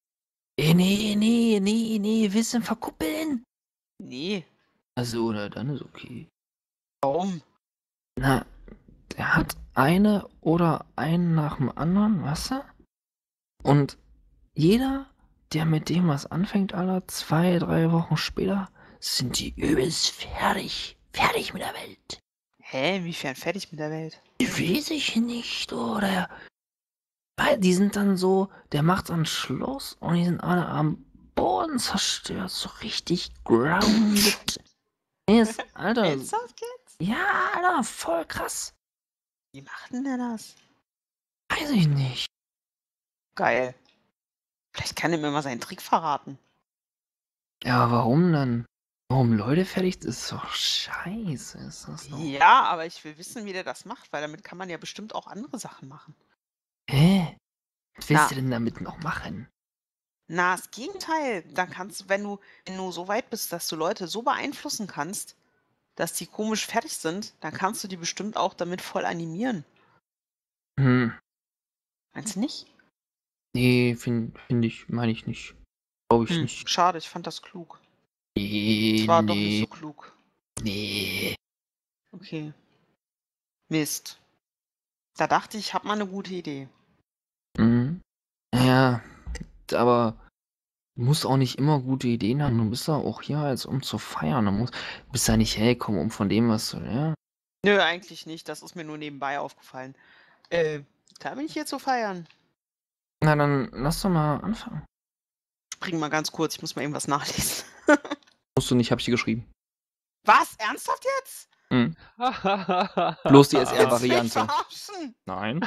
Nee, willst du ihn verkuppeln? Nee. Also, na, dann ist okay. Warum? Na, der hat eine oder einen nach dem anderen, weißt du? Und jeder, der mit dem was anfängt, Alter, 2, 3 Wochen später, sind die übelst fertig. Fertig mit der Welt. Hä? Inwiefern fertig mit der Welt? Weiß ich nicht, oder? Weil die sind dann so, der macht dann Schluss und die sind alle am Boden zerstört, so richtig grounded. Alter, Ernsthaft jetzt? ja, Alter, voll krass. Wie macht denn der das? Weiß ich nicht. Geil. Vielleicht kann er mir mal seinen Trick verraten. Ja, warum dann? Warum Leute fertig? Das ist doch scheiße, ist das doch. Ja, aber ich will wissen, wie der das macht, weil damit kann man ja bestimmt auch andere Sachen machen. Hä? Was willst Na. du denn damit noch machen? Na, das Gegenteil. Dann kannst du, wenn du so weit bist, dass du Leute so beeinflussen kannst, dass die komisch fertig sind, dann kannst du die bestimmt auch damit voll animieren. Hm, Meinst du nicht? nee, meine ich nicht. Glaube ich nicht. Schade, ich fand das klug. Nee, Das war doch nicht so klug. nee. Okay. Mist. Da dachte ich, ich habe mal eine gute Idee. Mhm. Ja, aber du musst auch nicht immer gute Ideen haben. Du bist ja auch hier, als um zu feiern. Du bist ja nicht hergekommen, um von dem was zu lernen. Nö, eigentlich nicht. Das ist mir nur nebenbei aufgefallen. Da bin ich hier zu feiern. Na, dann lass doch mal anfangen. Spring mal ganz kurz, ich muss mal irgendwas nachlesen. Musst du nicht, hab ich dir geschrieben. Was? Ernsthaft jetzt? Mhm. Bloß die Willst du mich SR-Variante. verarschen? Nein.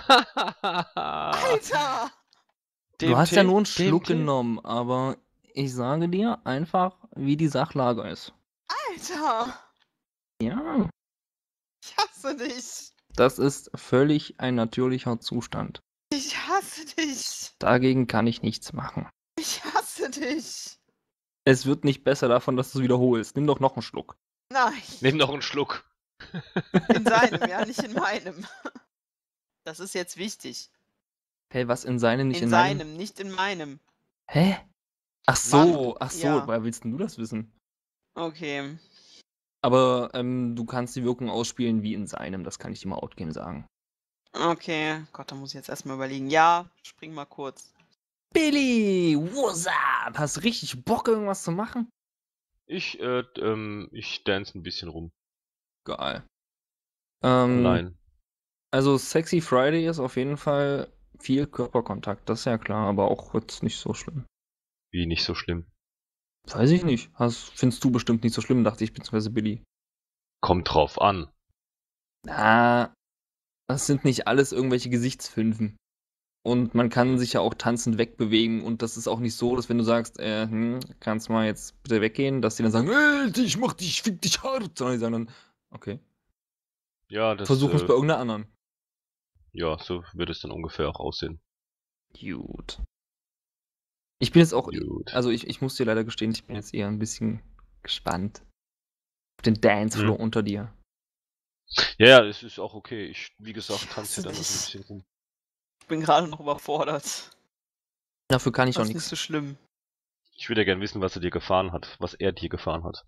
Alter! Du hast ja nur einen Schluck genommen, aber ich sage dir einfach, wie die Sachlage ist. Alter! Ja, Ich hasse dich! das ist völlig ein natürlicher Zustand. Ich hasse dich! Dagegen kann ich nichts machen. Ich hasse dich! Es wird nicht besser davon, dass du es wiederholst. Nimm doch noch einen Schluck. Nein! Nimm noch einen Schluck. In seinem, ja, nicht in meinem. Das ist jetzt wichtig. Hey, was in seinem, nicht In in meinem? seinem, nicht in meinem. Hä? Ach so, ja. woher willst denn du das wissen? Okay. Aber du kannst die Wirkung ausspielen wie in seinem, das kann ich dir mal outgame sagen. Okay. Gott, da muss ich jetzt erstmal überlegen. Ja, spring mal kurz. Billy, what's up? Hast du richtig Bock, irgendwas zu machen? Ich dance ein bisschen rum. Geil. Allein. Also Sexy Friday ist auf jeden Fall viel Körperkontakt, das ist ja klar, aber auch jetzt nicht so schlimm. Wie nicht so schlimm. Weiß ich nicht. Findest du bestimmt nicht so schlimm, dachte ich, beziehungsweise Billy. Kommt drauf an. Na, das sind nicht alles irgendwelche Gesichtsfünfen. Und man kann sich ja auch tanzend wegbewegen und das ist auch nicht so, dass wenn du sagst, kannst mal jetzt bitte weggehen, dass die dann sagen, ich mach dich, fick dich hart, sondern die sagen dann, okay. Ja, das Versuchen es bei irgendeiner anderen. ja, so wird es dann ungefähr auch aussehen. Gut. Ich bin jetzt auch, Gut. also ich muss dir leider gestehen, ich bin jetzt eher ein bisschen gespannt auf den Dancefloor unter dir. Ja, es ist auch okay. Wie gesagt, Ich tanze hasse da noch ein dich. bisschen rum. Ich bin gerade noch überfordert. Dafür kann ich auch Das ist nicht nichts. so schlimm. Ich würde ja gern wissen, was er dir gefahren hat. Was er dir gefahren hat.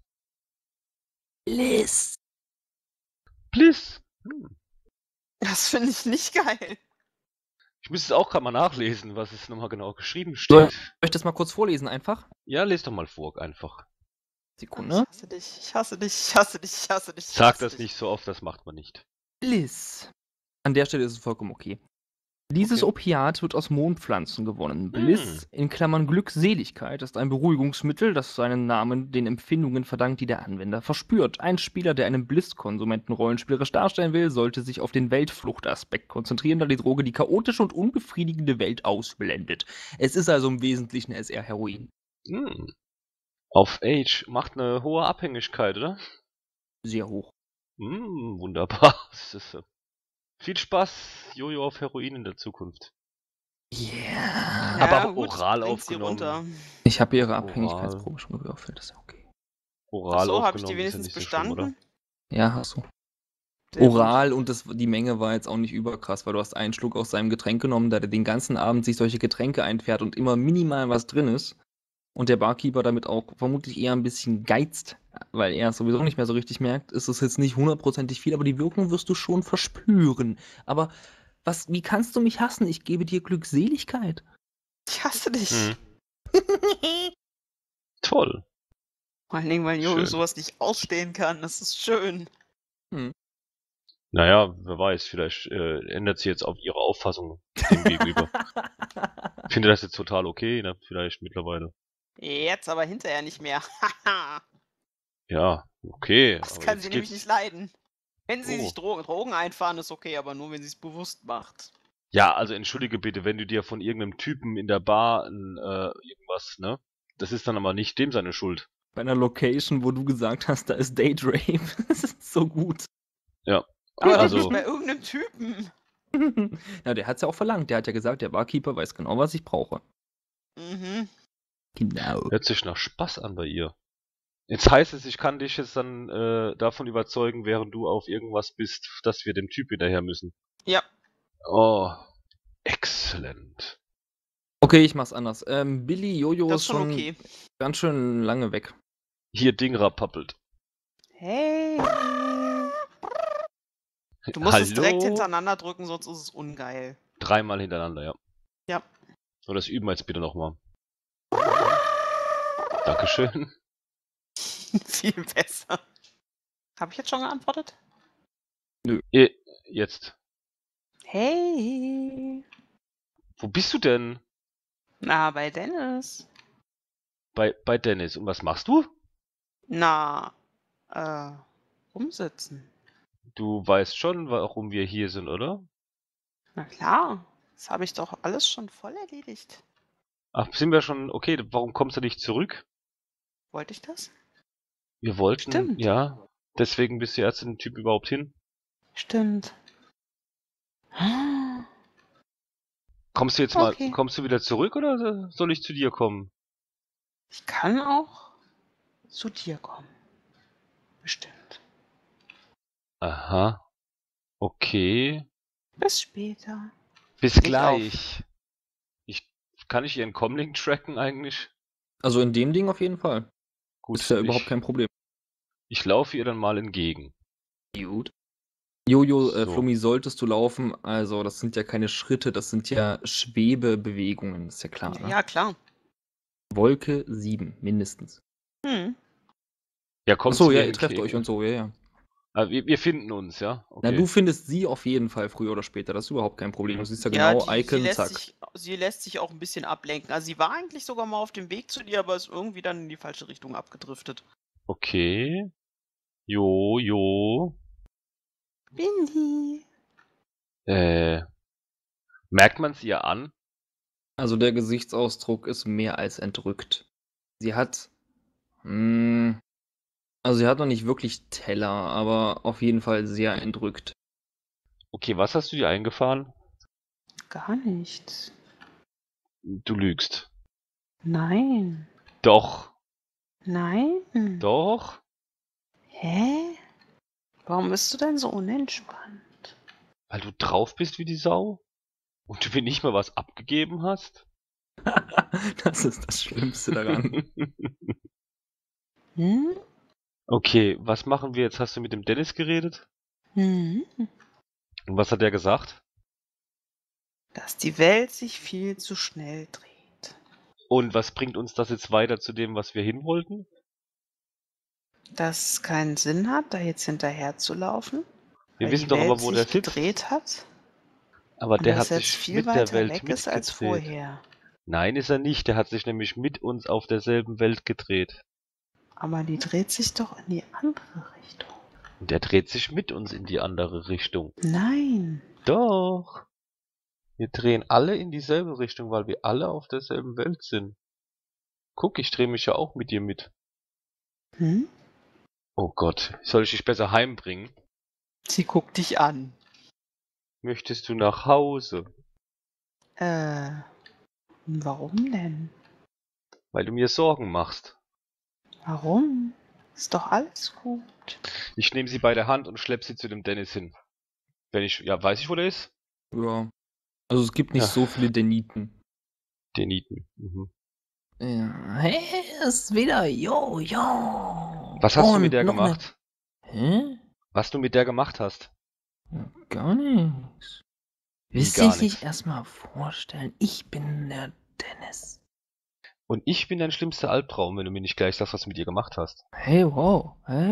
Liz. Bliss! Das finde ich nicht geil. Ich muss es auch gerade mal nachlesen, was es nochmal genau geschrieben Soll steht. ich das mal kurz vorlesen einfach? Ja, les doch mal vor, einfach. Sekunde. Ich hasse dich, ich hasse dich, ich hasse dich, ich hasse dich. Ich Sag hasse das dich. nicht so oft, das macht man nicht. Bliss. An der Stelle ist es vollkommen okay. Dieses Okay. Opiat wird aus Mondpflanzen gewonnen. Bliss, in Klammern Glückseligkeit, ist ein Beruhigungsmittel, das seinen Namen den Empfindungen verdankt, die der Anwender verspürt. Ein Spieler, der einen Bliss-Konsumenten rollenspielerisch darstellen will, sollte sich auf den Weltfluchtaspekt konzentrieren, da die Droge die chaotische und unbefriedigende Welt ausblendet. Es ist also im Wesentlichen SR-Heroin. Auf Age macht eine hohe Abhängigkeit, oder? Sehr hoch. Wunderbar. Das ist, viel Spaß, Jojo auf Heroin in der Zukunft. Yeah. Aber gut, oral bringt sie aufgenommen. runter. Ich habe ihre Oral. Abhängigkeitsprobe schon gewürfelt, das ist ja okay. Oral Achso, habe ich die aufgenommen ist ja wenigstens nicht so schlimm, oder? bestanden? Ja, hast du. Sehr gut. Oral und die Menge war jetzt auch nicht überkrass, weil du hast einen Schluck aus seinem Getränk genommen, da der den ganzen Abend sich solche Getränke einfährt und immer minimal was drin ist. Und der Barkeeper damit auch vermutlich eher ein bisschen geizt, weil er es sowieso nicht mehr so richtig merkt, ist es jetzt nicht hundertprozentig viel, aber die Wirkung wirst du schon verspüren. Aber wie kannst du mich hassen? Ich gebe dir Glückseligkeit. Ich hasse dich. Toll. Vor allen Dingen, weil Jojo Schön. sowas nicht ausstehen kann. Das ist schön. Naja, wer weiß, vielleicht ändert sie jetzt auch ihre Auffassung dem gegenüber. Ich finde das jetzt total okay, ne? Vielleicht mittlerweile. Jetzt aber hinterher nicht mehr. Ja, okay. Das aber kann jetzt sie nämlich geht's- nicht leiden. Wenn sie Oh. sich Drogen einfahren, ist okay, aber nur wenn sie es bewusst macht. Ja, also entschuldige bitte, wenn du dir von irgendeinem Typen in der Bar irgendwas, ne? Das ist dann aber nicht dem seine Schuld. Bei einer Location, wo du gesagt hast, da ist Date Rape. Das ist so gut. Ja. Aber doch Also- nicht bei irgendeinem Typen. Ja, der hat es ja auch verlangt. Der hat ja gesagt, der Barkeeper weiß genau, was ich brauche. Mhm. Genau. Hört sich nach Spaß an bei ihr. Jetzt heißt es, ich kann dich jetzt dann davon überzeugen, während du auf irgendwas bist, dass wir dem Typ hinterher müssen. Ja. Oh, exzellent. Okay, ich mach's anders. Billy Jojo Das ist ist schon schon okay. ganz schön lange weg. Hier Dingra pappelt. Hey. Du musst es direkt Hallo? hintereinander drücken, sonst ist es ungeil. 3-mal hintereinander, ja. Ja. So, das üben wir jetzt bitte nochmal. Dankeschön. Viel besser. Habe ich jetzt schon geantwortet? Jetzt. Hey. Wo bist du denn? Na, bei Dennis. Bei Dennis. Und was machst du? Na, rumsitzen. Du weißt schon, warum wir hier sind, oder? Na klar. Das habe ich doch alles schon voll erledigt. Ach, sind wir schon... Okay, warum kommst du nicht zurück? Wollte ich das? Wir wollten... Stimmt. Ja. Deswegen bist du erst in den Typ überhaupt hin. Stimmt. Kommst du jetzt Okay. mal... Kommst du wieder zurück, oder soll ich zu dir kommen? Ich kann auch zu dir kommen. Bestimmt. Aha. Okay. Bis später. Bis Leg gleich. Kann ich ihren Comlink tracken eigentlich? Also in dem Ding auf jeden Fall. Gut. Ist ja überhaupt kein Problem. Ich laufe ihr dann mal entgegen. Gut. Jojo, So. Flummi, solltest du laufen, also das sind ja keine Schritte, das sind ja Schwebebewegungen, ist ja klar, ne? Ja, klar. Wolke 7, mindestens. Ja, kommt Achso, sie ja, mir ihr trefft entgegen? euch und so, ja, ja. Ah, wir finden uns, ja? Okay. Na, du findest sie auf jeden Fall früher oder später, das ist überhaupt kein Problem. Du siehst ja Ja, genau, Icon, zack. sie lässt sich auch ein bisschen ablenken. Also sie war eigentlich sogar mal auf dem Weg zu dir, aber ist irgendwie dann in die falsche Richtung abgedriftet. Okay. Jo. Billy. Merkt man es ihr an? Also der Gesichtsausdruck ist mehr als entrückt. Sie hat, also sie hat noch nicht wirklich Teller, aber auf jeden Fall sehr entrückt. Okay, was hast du dir eingefahren? Gar nichts. Du lügst. Nein. Doch. Nein. Doch. Hä? Warum bist du denn so unentspannt? Weil du drauf bist wie die Sau? Und du mir nicht mal was abgegeben hast? Das ist das Schlimmste daran. Okay, was machen wir jetzt? Hast du mit dem Dennis geredet? Und was hat der gesagt? Dass die Welt sich viel zu schnell dreht. Und was bringt uns das jetzt weiter zu dem, was wir hin wollten? Dass es keinen Sinn hat, da jetzt hinterher zu laufen. Wir weil wissen die doch Welt aber, wo der sich sitzt. gedreht hat. Aber Und der dass hat er jetzt sich viel mit der weiter Welt weg ist als mitgedreht. vorher. Nein, ist er nicht. Der hat sich nämlich mit uns auf derselben Welt gedreht. Aber die dreht sich doch in die andere Richtung. Und der dreht sich mit uns in die andere Richtung. Nein. Doch. Wir drehen alle in dieselbe Richtung, weil wir alle auf derselben Welt sind. Guck, ich drehe mich ja auch mit dir mit. Hm? Oh Gott, soll ich dich besser heimbringen? Sie guckt dich an. Möchtest du nach Hause? Warum denn? Weil du mir Sorgen machst. Warum? Ist doch alles gut. Ich nehme sie bei der Hand und schlepp sie zu dem Dennis hin. Weiß ich, wo der ist? Ja. Also es gibt nicht Ja. so viele Deniten. Deniten. Mhm. Ja. Hey, ist wieder. Jo. Was hast du mit Und der noch gemacht? Hä? Was du mit der gemacht hast? Gar nichts. Wie Willst gar du dich nichts? erstmal vorstellen? Ich bin der Dennis. Und ich bin dein schlimmster Albtraum, wenn du mir nicht gleich sagst, was du mit ihr gemacht hast. Hey, wow.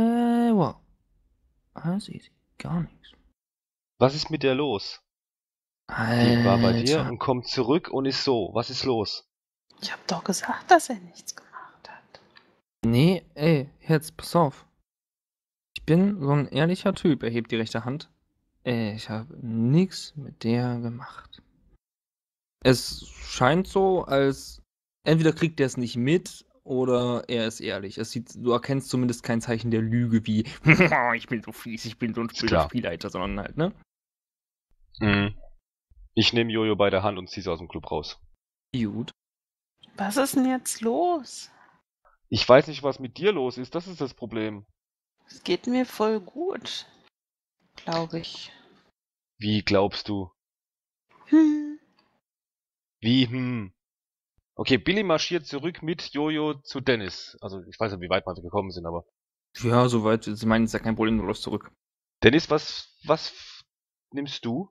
Alles easy. Gar nichts. Was ist mit der los? Die war bei dir Alter. und kommt zurück und ist so. Was ist los? Ich hab doch gesagt, dass er nichts gemacht hat. Nee, ey, jetzt, pass auf. Ich bin so ein ehrlicher Typ. Er hebt die rechte Hand. Ich habe nichts mit der gemacht. Es scheint so, als entweder kriegt er es nicht mit oder er ist ehrlich. Du erkennst zumindest kein Zeichen der Lüge wie ich bin so fies, ich bin so ein Ist klar. Spielleiter, sondern halt, ne? Mhm. Ich nehme Jojo bei der Hand und zieh sie aus dem Club raus. Gut. Was ist denn jetzt los? Ich weiß nicht, was mit dir los ist. Das ist das Problem. Es geht mir voll gut. Glaube ich. Wie glaubst du? Hm. Wie? Okay, Billy marschiert zurück mit Jojo zu Dennis. Also ich weiß nicht, wie weit wir gekommen sind, aber. Ja, soweit. Sie meinen, es ist ja kein Problem, du läufst zurück. Dennis, was nimmst du?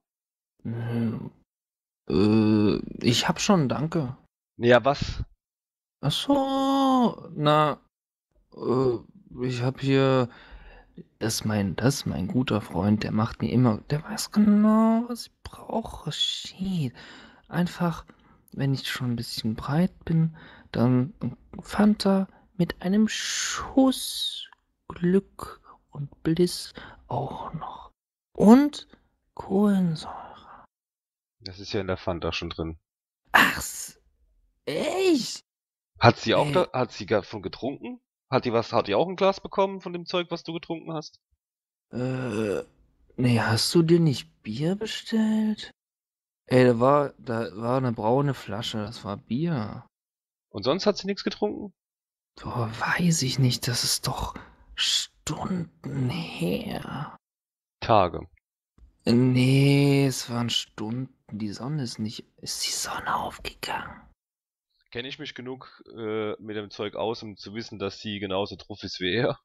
Ich hab schon, danke. Ja, was? Ach so, na, ich hab hier, das ist mein guter Freund, der macht mir immer, der weiß genau, was ich brauche. Shit. Einfach, wenn ich schon ein bisschen breit bin, dann Fanta mit einem Schuss Glück und Bliss auch noch. Und Kohlensäure. Das ist ja in der Fanta schon drin. Ach, echt? Hat sie auch Ey. hat sie davon getrunken? Hat die auch ein Glas bekommen von dem Zeug, was du getrunken hast? Nee, hast du dir nicht Bier bestellt? Ey, da war eine braune Flasche, das war Bier. Und sonst hat sie nichts getrunken? Boah, weiß ich nicht, das ist doch Stunden her. Tage. Nee, es waren Stunden. Ist die Sonne aufgegangen? Kenne ich mich genug mit dem Zeug aus, um zu wissen, dass sie genauso drauf ist wie er?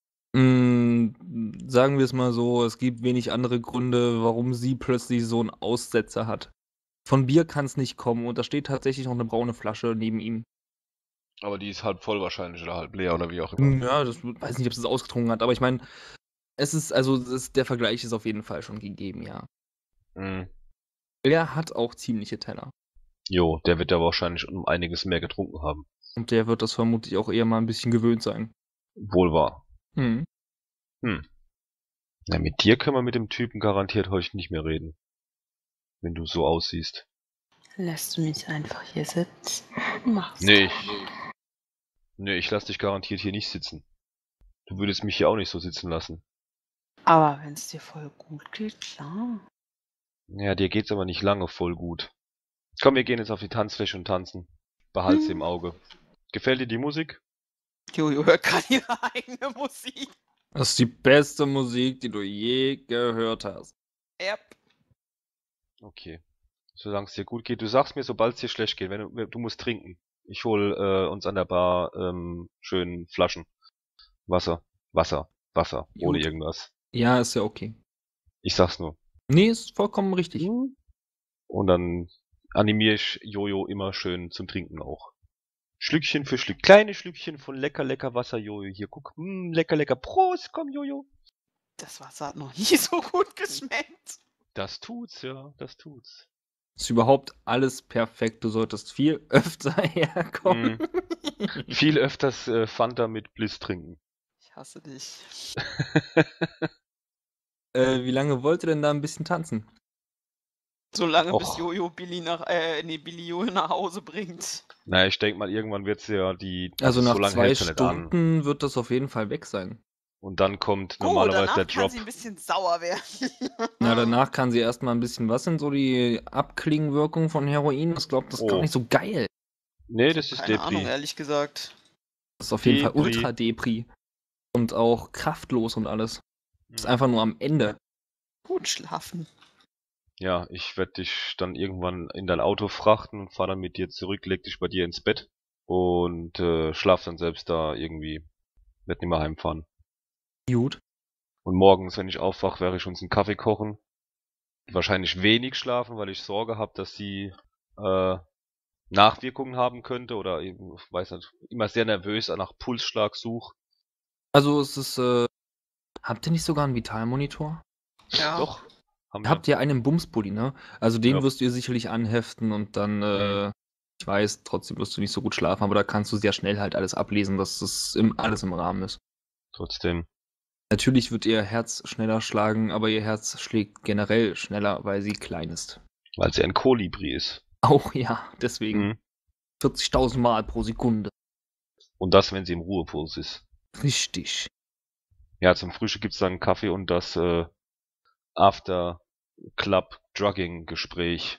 Sagen wir es mal so, es gibt wenig andere Gründe, warum sie plötzlich so einen Aussetzer hat. Von Bier kann es nicht kommen und da steht tatsächlich noch eine braune Flasche neben ihm. Aber die ist halb voll wahrscheinlich oder halb leer oder wie auch immer. Ja, das weiß nicht, ob sie es ausgetrunken hat, aber ich meine, der Vergleich ist auf jeden Fall schon gegeben, ja. Mhm. Er hat auch ziemliche Teller. Jo, der wird ja wahrscheinlich um einiges mehr getrunken haben. Und der wird das vermutlich auch eher mal ein bisschen gewöhnt sein. Wohl wahr. Hm. Na, mit dir können wir mit dem Typen garantiert heute nicht mehr reden. Wenn du so aussiehst. Lässt du mich einfach hier sitzen? Mach's Nee, doch. ich lass dich garantiert hier nicht sitzen. Du würdest mich hier auch nicht so sitzen lassen. Aber wenn es dir voll gut geht, klar. Ja, dir geht's aber nicht lange voll gut. Komm, wir gehen jetzt auf die Tanzfläche und tanzen. Behalt's im Auge. Gefällt dir die Musik? Jojo hört gerade ihre eigene Musik. Das ist die beste Musik, die du je gehört hast. Yep. Okay. Solange es dir gut geht. Du sagst mir, sobald es dir schlecht geht, wenn du musst trinken. Ich hol uns an der Bar schön Flaschen. Wasser. Ohne Gut. irgendwas. Ja, ist ja okay. Ich sag's nur. Nee, ist vollkommen richtig. Und dann animiere ich Jojo immer schön zum Trinken auch. Schlückchen für Schlück. Kleine Schlückchen von lecker Wasser, Jojo. Hier, guck. Lecker. Prost, komm, Jojo. Das Wasser hat noch nie so gut geschmeckt. Das tut's, ja, das tut's. Ist überhaupt alles perfekt. Du solltest viel öfter herkommen. Viel öfters Fanta mit Bliss trinken. Ich hasse dich. Wie lange wollt ihr denn da ein bisschen tanzen? Solange bis Och, Jojo Billy Jojo nach Hause bringt. naja, ich denke mal, irgendwann wird sie ja Also so nach lange 2 hält sie nicht an. Stunden wird das auf jeden Fall weg sein. Und dann kommt Gut, normalerweise der danach kann Drop. sie ein bisschen sauer werden. Ja, danach kann sie erstmal ein bisschen was sind so die Abklingenwirkungen von Heroin? Ich glaube, das ist gar Oh, nicht so geil. nee, Ich habe das ist keine Ahnung, Depri. ehrlich gesagt. Das ist auf jeden Fall Depri. ultra Depri. Und auch kraftlos und alles. Ist Hm. einfach nur am Ende. Gut schlafen. Ja, ich werde dich dann irgendwann in dein Auto frachten und fahre dann mit dir zurück, leg dich bei dir ins Bett und schlaf dann selbst da irgendwie. Werd nicht mehr heimfahren. Gut. Und morgens, wenn ich aufwach, werde ich uns einen Kaffee kochen. Wahrscheinlich wenig schlafen, weil ich Sorge habe, dass sie Nachwirkungen haben könnte oder eben, ich weiß nicht, immer sehr nervös nach Pulsschlag suche. Also es ist, habt ihr nicht sogar einen Vitalmonitor? Ja. Doch, haben wir. Habt ihr einen Bumspulli, ne? Also den Ja. wirst du ihr sicherlich anheften und dann, ich weiß, trotzdem wirst du nicht so gut schlafen, aber da kannst du sehr schnell halt alles ablesen, dass das alles im Rahmen ist. Trotzdem. Natürlich wird ihr Herz schneller schlagen, aber ihr Herz schlägt generell schneller, weil sie klein ist. Weil sie ein Kolibri ist. Auch ja, deswegen. Mhm. 40.000 Mal pro Sekunde. Und das, wenn sie im Ruhepuls ist. Richtig. Ja, zum Frühstück gibt's dann einen Kaffee und das After Club Drugging Gespräch.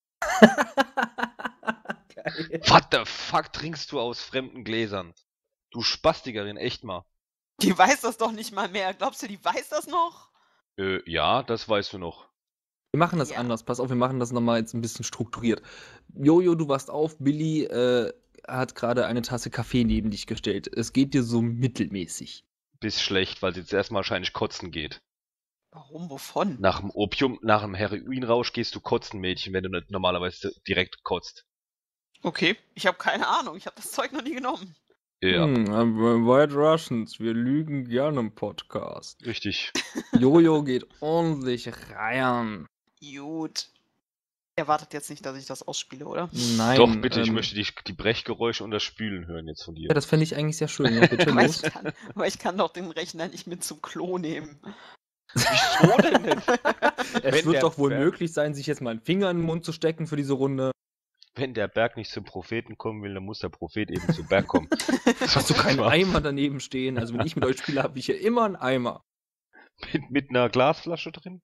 Geil. What the fuck trinkst du aus fremden Gläsern? Du Spastikerin, echt mal. Die weiß das doch nicht mal mehr. Glaubst du, die weiß das noch? Ja, das weißt du noch. Wir machen das Ja. anders. Pass auf, wir machen das nochmal jetzt ein bisschen strukturiert. Jojo, du wachst auf. Billy hat gerade eine Tasse Kaffee neben dich gestellt. Es geht dir so mittelmäßig. Bis schlecht, weil sie jetzt erstmal wahrscheinlich kotzen geht. Warum? Wovon? Nach dem Heroinrausch gehst du kotzen, Mädchen, wenn du nicht normalerweise direkt kotzt. Okay, ich habe keine Ahnung. Ich habe das Zeug noch nie genommen. Ja, White Russians, wir lügen gerne im Podcast. richtig. Jojo geht ordentlich rein. Gut. Ihr erwartet jetzt nicht, dass ich das ausspiele, oder? Nein. Doch, bitte, ich möchte die Brechgeräusche und das Spülen hören jetzt von dir. Ja, das fände ich eigentlich sehr schön. Ja, bitte Aber los. ich kann doch den Rechner nicht mit zum Klo nehmen. Wieso denn nicht? Es Wenn wird der doch wohl Berg- möglich sein, sich jetzt mal einen Finger in den Mund zu stecken für diese Runde. Wenn der Berg nicht zum Propheten kommen will, dann muss der Prophet eben zum Berg kommen. Hast du keinen Ja. Eimer daneben stehen? Also wenn ich mit euch spiele, habe ich hier immer einen Eimer. Mit einer Glasflasche drin?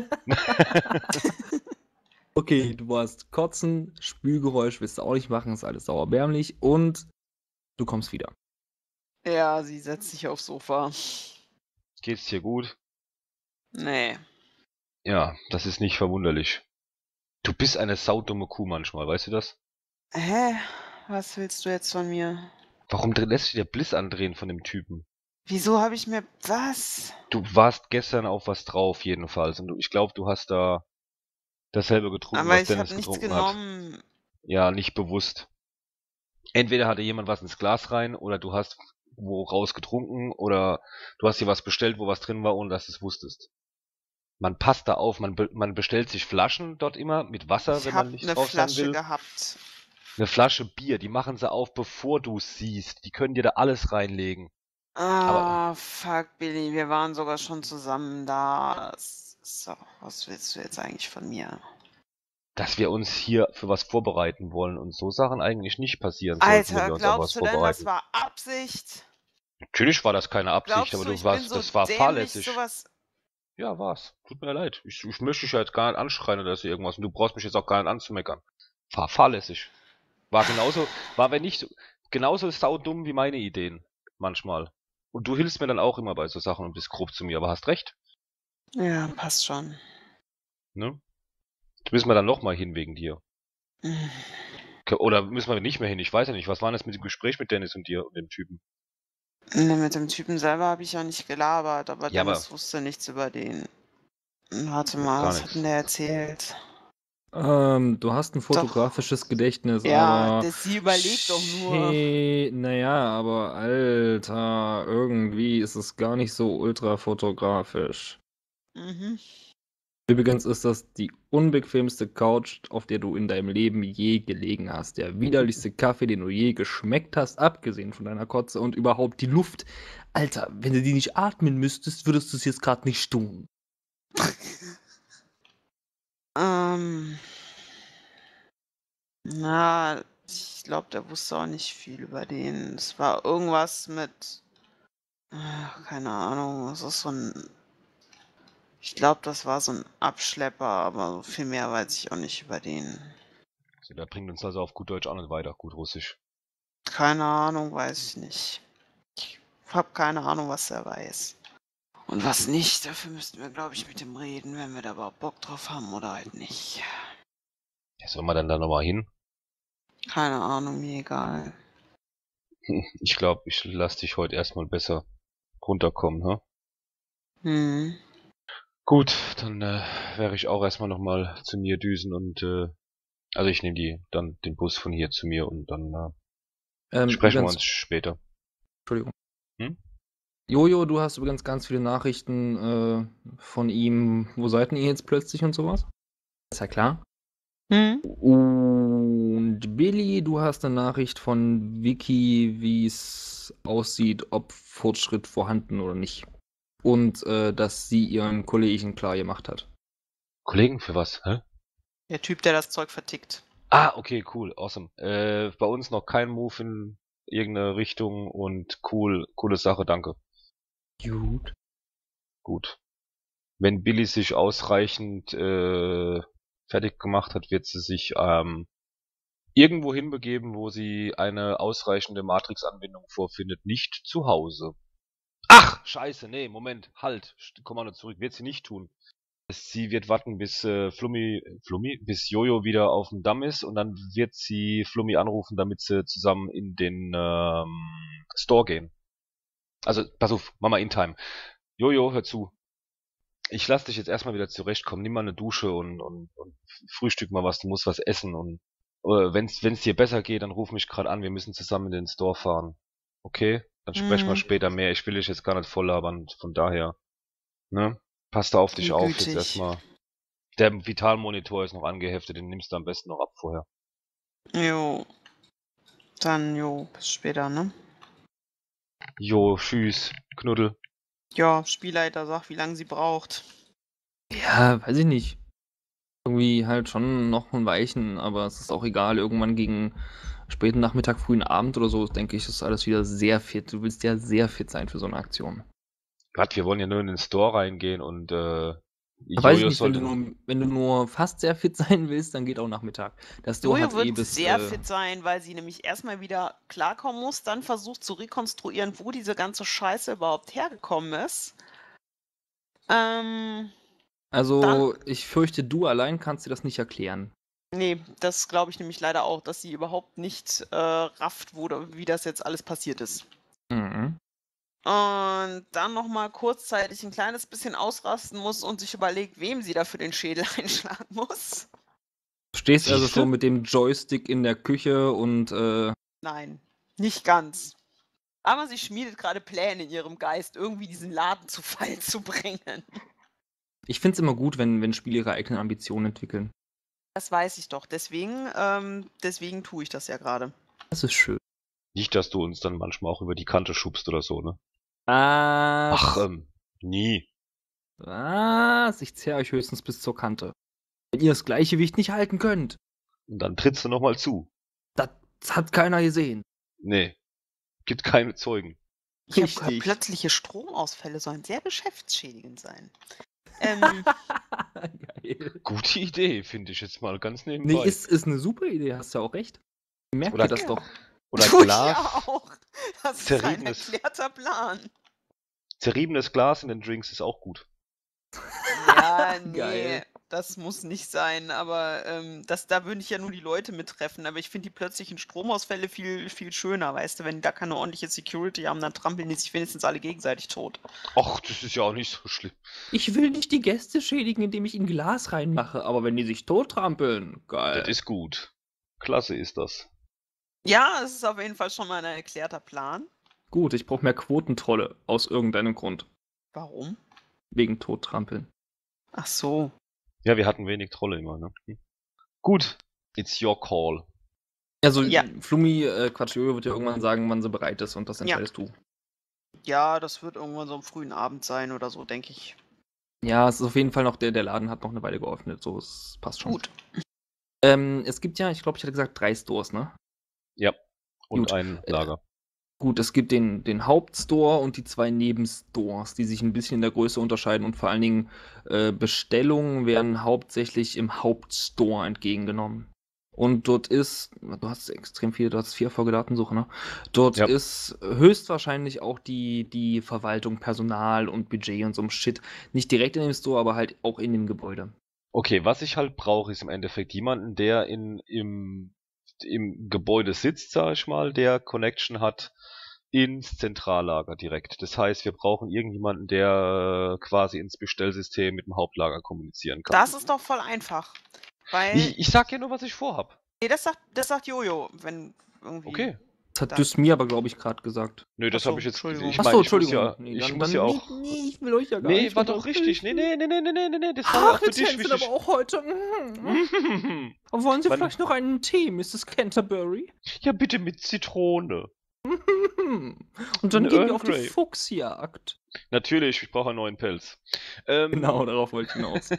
Okay, du warst kotzen, Spülgeräusch willst du auch nicht machen, ist alles sauerbärmlich und du kommst wieder. Ja, sie setzt sich aufs Sofa. Geht's dir gut? Nee. Ja, das ist nicht verwunderlich. Du bist eine saudumme Kuh manchmal, weißt du das? Hä? Was willst du jetzt von mir? Warum lässt du dir Bliss andrehen von dem Typen? Wieso habe ich mir... Was? Du warst gestern auf was drauf, jedenfalls. Und ich glaube, du hast da dasselbe getrunken, Aber was ich habe Dennis nichts getrunken hat. genommen. Ja, nicht bewusst. Entweder hatte jemand was ins Glas rein, oder du hast wo raus getrunken, oder du hast dir was bestellt, wo was drin war, ohne dass du es wusstest. Man passt da auf, man bestellt sich Flaschen dort immer mit Wasser, Ich wenn habe man nicht eine drauf sein Flasche will. gehabt. Eine Flasche Bier, die machen sie auf, bevor du es siehst. Die können dir da alles reinlegen. Ah, fuck, Billy, wir waren sogar schon zusammen da. So, was willst du jetzt eigentlich von mir? Dass wir uns hier für was vorbereiten wollen und so Sachen eigentlich nicht passieren sollten, wenn Alter, wir uns auf was glaubst du denn, das vorbereiten. war Absicht? Natürlich war das keine Absicht, Glaubst aber du, du ich bin warst, so das war dämlich, fahrlässig. sowas... Ja, war's. Tut mir leid. Ich möchte dich ja jetzt gar nicht anschreien oder so irgendwas und du brauchst mich jetzt auch gar nicht anzumeckern. War fahrlässig. War wenn nicht, genauso saudumm wie meine Ideen. Manchmal. Und du hilfst mir dann auch immer bei so Sachen und bist grob zu mir, aber hast recht. Ja, passt schon. Ne? Müssen wir dann nochmal hin wegen dir. Hm. Oder müssen wir nicht mehr hin? Ich weiß ja nicht. Was war denn das mit dem Gespräch mit Dennis und dir und dem Typen? Ne, mit dem Typen selber habe ich ja nicht gelabert, aber Ja, Dennis wusste nichts über den. Warte Gar mal, was nichts. hat denn der erzählt? Du hast ein fotografisches Gedächtnis, Ja, aber... sie überlegt doch nur. Naja, aber Alter, irgendwie ist es gar nicht so ultra fotografisch. Mhm. Übrigens ist das die unbequemste Couch, auf der du in deinem Leben je gelegen hast. Der widerlichste Kaffee, den du je geschmeckt hast, abgesehen von deiner Kotze und überhaupt die Luft. Alter, wenn du die nicht atmen müsstest, würdest du es jetzt gerade nicht tun. Ähm, na, ich glaube, der wusste auch nicht viel über den. Es war irgendwas mit, keine Ahnung, es ist so ein, ich glaube, das war so ein Abschlepper, aber so viel mehr weiß ich auch nicht über den. So, der bringt uns also auf gut Deutsch auch nicht weiter, gut Russisch. Keine Ahnung, weiß ich nicht. Ich habe keine Ahnung, was er weiß. Und was nicht, dafür müssten wir, glaube ich, mit dem reden, wenn wir da überhaupt Bock drauf haben oder halt nicht. Ja, soll man dann da nochmal hin? Keine Ahnung, mir egal. Ich glaube, ich lasse dich heute erstmal besser runterkommen, ha? Hm. Gut, dann wäre ich auch erstmal nochmal zu mir düsen und also ich nehme dann den Bus von hier zu mir und dann sprechen wir Übrigens, uns später. Entschuldigung. Hm? Jojo, du hast übrigens ganz viele Nachrichten von ihm. Wo seid ihr jetzt plötzlich und sowas? Ist ja klar. Hm? Und Billy, du hast eine Nachricht von Vicky, wie es aussieht, ob Fortschritt vorhanden oder nicht. Und dass sie ihren Kollegen klar gemacht hat. Kollegen, für was? Hä? Der Typ, der das Zeug vertickt. Ah, okay, cool, awesome. Bei uns noch kein Move in irgendeine Richtung und coole Sache, danke. Gut. Gut. Wenn Billy sich ausreichend fertig gemacht hat, wird sie sich irgendwo hinbegeben, wo sie eine ausreichende Matrix-Anbindung vorfindet, nicht zu Hause. Ach, scheiße, nee, Moment, halt, komm mal zurück, wird sie nicht tun. Sie wird warten, bis bis Jojo wieder auf dem Damm ist und dann wird sie Flummi anrufen, damit sie zusammen in den Store gehen. Also, pass auf, Mama in Time. Jojo, hör zu. Ich lass dich jetzt erstmal wieder zurechtkommen. Nimm mal eine Dusche und frühstück mal was. Du musst was essen und wenn's dir besser geht, dann ruf mich gerade an. Wir müssen zusammen in den Store fahren. Okay? Dann sprechen wir später mehr. Ich will dich jetzt gar nicht voll labern. Von daher, ne? Pass da auf dich auf jetzt Gütig. erstmal. Der Vitalmonitor ist noch angeheftet. Den nimmst du am besten noch ab vorher. Jo. Dann, jo, bis später, ne? Jo, tschüss. Knuddel. Ja, Spielleiter sagt, wie lange sie braucht. Ja, weiß ich nicht. Irgendwie halt schon noch ein Weichen, aber es ist auch egal. Irgendwann gegen späten Nachmittag, frühen Abend oder so, denke ich, ist alles wieder sehr fit. Du willst ja sehr fit sein für so eine Aktion. Gott, wir wollen ja nur in den Store reingehen und Weiß ich Jojo nicht, wenn sollte. du nur fast sehr fit sein willst, dann geht auch Nachmittag. Der Store Jojo hat wird bis. sehr fit sein, weil sie nämlich erstmal wieder klarkommen muss, dann versucht zu rekonstruieren, wo diese ganze Scheiße überhaupt hergekommen ist. Also, ich fürchte, du allein kannst dir das nicht erklären. Nee, das glaube ich nämlich leider auch, dass sie überhaupt nicht rafft, wie das jetzt alles passiert ist. Mhm. Und dann nochmal kurzzeitig ein kleines bisschen ausrasten muss und sich überlegt, wem sie dafür den Schädel einschlagen muss. Du stehst also Siehste? so mit dem Joystick in der Küche und Nein, nicht ganz. Aber sie schmiedet gerade Pläne in ihrem Geist, irgendwie diesen Laden zu Fall zu bringen. ich finde es immer gut, wenn Spiele ihre eigenen Ambitionen entwickeln. Das weiß ich doch. Deswegen tue ich das ja gerade. Das ist schön. Nicht, dass du uns dann manchmal auch über die Kante schubst oder so, ne? Was? Ach, nie. Was? Ich zerre euch höchstens bis zur Kante. Wenn ihr das Gleichgewicht nicht halten könnt. Und dann trittst du nochmal zu. Das hat keiner gesehen. Nee. Gibt keine Zeugen. Ich habe gehört, Richtig. plötzliche Stromausfälle sollen sehr geschäftsschädigend sein. Geil. Gute Idee, finde ich jetzt mal ganz nebenbei. Nee, ist eine super Idee, hast du auch recht. Merkt Oder- ihr das Ja. doch. Oder Tue ich Glas. ja auch. Das ist ein Zerriebenes- erklärter Plan. Zerriebenes Glas in den Drinks ist auch gut. Ja, nee, Geil. das muss nicht sein, aber da würde ich ja nur die Leute mittreffen. Aber ich finde die plötzlichen Stromausfälle viel, viel schöner, weißt du, wenn die da keine ordentliche Security haben, dann trampeln die sich wenigstens alle gegenseitig tot. Och, das ist ja auch nicht so schlimm. Ich will nicht die Gäste schädigen, indem ich ihnen Glas reinmache, aber wenn die sich tottrampeln, geil. Das ist gut. Klasse ist das. Ja, es ist auf jeden Fall schon mal ein erklärter Plan. Gut, ich brauche mehr Quotentrolle, aus irgendeinem Grund. Warum? Wegen Tottrampeln. Ach so. Ja, wir hatten wenig Trolle immer, ne? Gut. It's your call. Also, Ja. Flummi, Jojo wird ja irgendwann sagen, wann sie bereit ist und das entscheidest du. Ja, das wird irgendwann so am frühen Abend sein oder so, denke ich. Ja, es ist auf jeden Fall noch, der Laden hat noch eine Weile geöffnet, so, es passt schon. Gut. Es gibt ja, ich glaube, ich hatte gesagt 3 Stores, ne? Ja. Und Gut. ein Lager. Gut, es gibt den Hauptstore und die 2 Nebenstores, die sich ein bisschen in der Größe unterscheiden und vor allen Dingen Bestellungen werden hauptsächlich im Hauptstore entgegengenommen. Und dort ist, du hast extrem viele, du hast 4 Folgedatensuche, ne? Dort Ja. ist höchstwahrscheinlich auch die Verwaltung, Personal und Budget und so ein Shit. Nicht direkt in dem Store, aber halt auch in dem Gebäude. Okay, was ich halt brauche, ist im Endeffekt jemanden, der im Gebäude sitzt, sag ich mal, der Connection hat ins Zentrallager direkt. Das heißt, wir brauchen irgendjemanden, der quasi ins Bestellsystem mit dem Hauptlager kommunizieren kann. Das ist doch voll einfach. Weil. Ich sag ja nur, was ich vorhab. Nee, das sagt Jojo, wenn irgendwie. Okay. Das hat Dann- Düs mir aber, glaube ich, gerade gesagt. Nö, das Ach so, habe ich jetzt. Entschuldigung. Ich Achso, meine, ich muss Entschuldigung. ja, Nee, ich dann, muss dann, ja auch. nee, ich will euch ja gar Nee, nicht war doch richtig. Nee, das war auch für dich Jetzt sind wichtig. aber auch heute. Wollen Sie Man- vielleicht noch einen Tee, Mrs. Canterbury? Ja, bitte mit Zitrone. Und dann Ein gehen Earl wir auf die Grey. Fuchsjagd. Natürlich, ich brauche einen neuen Pelz. Genau, darauf wollte ich hinaus.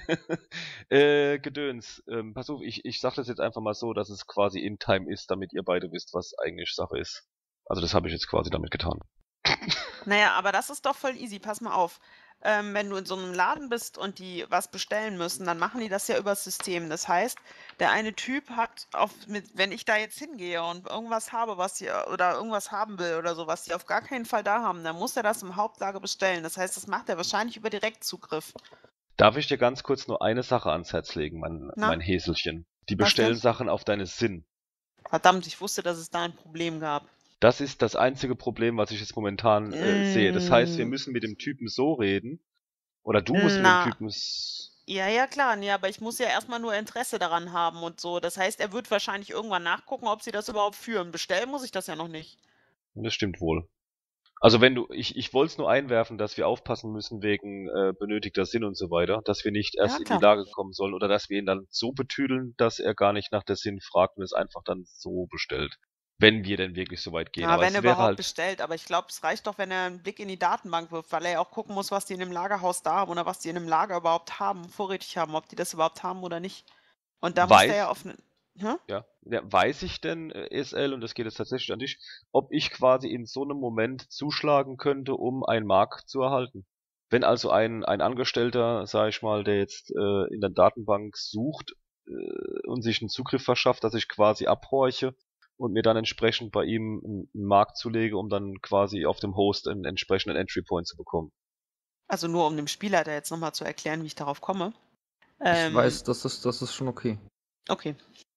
Gedöns. Pass auf, ich sag das jetzt einfach mal so, dass es quasi in Time ist, damit ihr beide wisst, was eigentlich Sache ist. Also das habe ich jetzt quasi damit getan. Naja, aber das ist doch voll easy. Pass mal auf. Wenn du in so einem Laden bist und die was bestellen müssen, dann machen die das ja übers System. Das heißt, der eine Typ hat wenn ich da jetzt hingehe und irgendwas habe, oder irgendwas haben will oder so, was die auf gar keinen Fall da haben, dann muss er das im Hauptlager bestellen. Das heißt, das macht er wahrscheinlich über Direktzugriff. Darf ich dir ganz kurz nur eine Sache ans Herz legen, Na? mein Häselchen? Die Was bestellen denn? Sachen auf deine Sinn. Verdammt, ich wusste, dass es da ein Problem gab. Das ist das einzige Problem, was ich jetzt momentan sehe. Das heißt, wir müssen mit dem Typen so reden. Oder du musst mit dem Na. Typen. Ja, klar, nee, aber ich muss ja erstmal nur Interesse daran haben und so. Das heißt, er wird wahrscheinlich irgendwann nachgucken, ob sie das überhaupt führen. Bestellen muss ich das ja noch nicht. Das stimmt wohl. Also ich wollte es nur einwerfen, dass wir aufpassen müssen wegen benötigter Sinn und so weiter, dass wir nicht erst Ja, in klar. die Lage kommen sollen oder dass wir ihn dann so betüdeln, dass er gar nicht nach der Sinn fragt und es einfach dann so bestellt. Wenn wir denn wirklich so weit gehen. Ja, Aber wenn es er wäre überhaupt halt. bestellt. Aber ich glaube, es reicht doch, wenn er einen Blick in die Datenbank wirft, weil er ja auch gucken muss, was die in dem Lagerhaus da haben oder was die in dem Lager überhaupt haben, vorrätig haben, ob die das überhaupt haben oder nicht. Und da muss der ja auf eine. Ja, weiß ich denn, SL, und das geht jetzt tatsächlich an dich, ob ich quasi in so einem Moment zuschlagen könnte, um ein Mark zu erhalten? Wenn also ein Angestellter, sag ich mal, der jetzt in der Datenbank sucht und sich einen Zugriff verschafft, dass ich quasi abhorche und mir dann entsprechend bei ihm einen Mark zulege, um dann quasi auf dem Host einen entsprechenden Entry Point zu bekommen. Also nur um dem Spielleiter jetzt nochmal zu erklären, wie ich darauf komme. Ich weiß, das ist schon okay. Okay.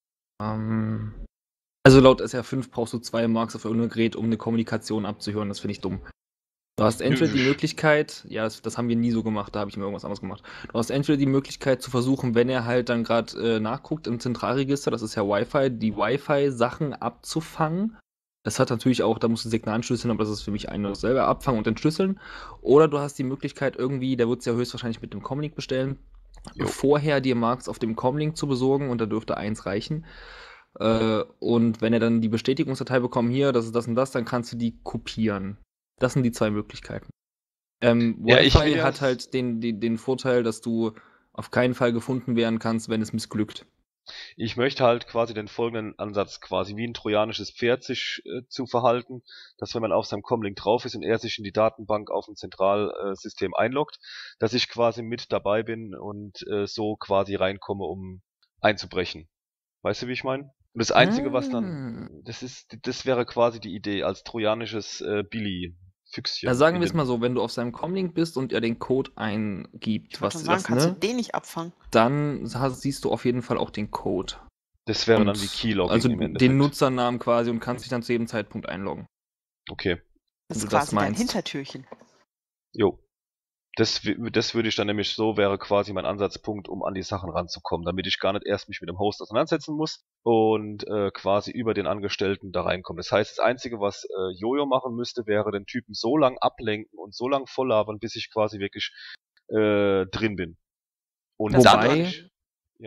Also laut SR5 brauchst du 2 Marks auf irgendeinem Gerät, um eine Kommunikation abzuhören. Das finde ich dumm. Du hast entweder die Möglichkeit, ja, das haben wir nie so gemacht, da habe ich mir irgendwas anderes gemacht. Du hast entweder die Möglichkeit zu versuchen, wenn er halt dann gerade nachguckt im Zentralregister, das ist ja Wi-Fi, die Wi-Fi-Sachen abzufangen. Das hat natürlich auch, da musst du Signal entschlüsseln, aber das ist für mich ein und dasselbe, abfangen und entschlüsseln. Oder du hast die Möglichkeit irgendwie, der wird es ja höchstwahrscheinlich mit dem Comlink bestellen, vorher dir Marks auf dem Comlink zu besorgen und da dürfte 1 reichen. Und wenn er dann die Bestätigungsdatei bekommt, hier, das ist das und das, dann kannst du die kopieren. Das sind die 2 Möglichkeiten. Wi-Fi hat halt den Vorteil, dass du auf keinen Fall gefunden werden kannst, wenn es missglückt. Ich möchte halt quasi den folgenden Ansatz, quasi wie ein trojanisches Pferd sich zu verhalten, dass wenn man auf seinem Comlink drauf ist und er sich in die Datenbank auf dem Zentralsystem einloggt, dass ich quasi mit dabei bin und so quasi reinkomme, um einzubrechen. Weißt du, wie ich meine? Und das Einzige, was dann, das wäre quasi die Idee als trojanisches Billy-Füchschen. Da sagen wir es mal so, wenn du auf seinem Comlink bist und er den Code eingibt, Ich wollte schon sagen, kannst du den nicht abfangen? dann siehst du auf jeden Fall auch den Code. Das wäre dann wie Keylogin also im Endeffekt. Den Nutzernamen quasi und kannst dich dann zu jedem Zeitpunkt einloggen. Okay. Das ist Wenn du das quasi dein meinst. Hintertürchen. Jo. Das würde ich dann nämlich so, wäre quasi mein Ansatzpunkt, um an die Sachen ranzukommen, damit ich gar nicht erst mich mit dem Host auseinandersetzen muss und quasi über den Angestellten da reinkomme. Das heißt, das Einzige, was Jojo machen müsste, wäre den Typen so lang ablenken und so lang volllabern, bis ich quasi wirklich drin bin. Und Wobei, ja.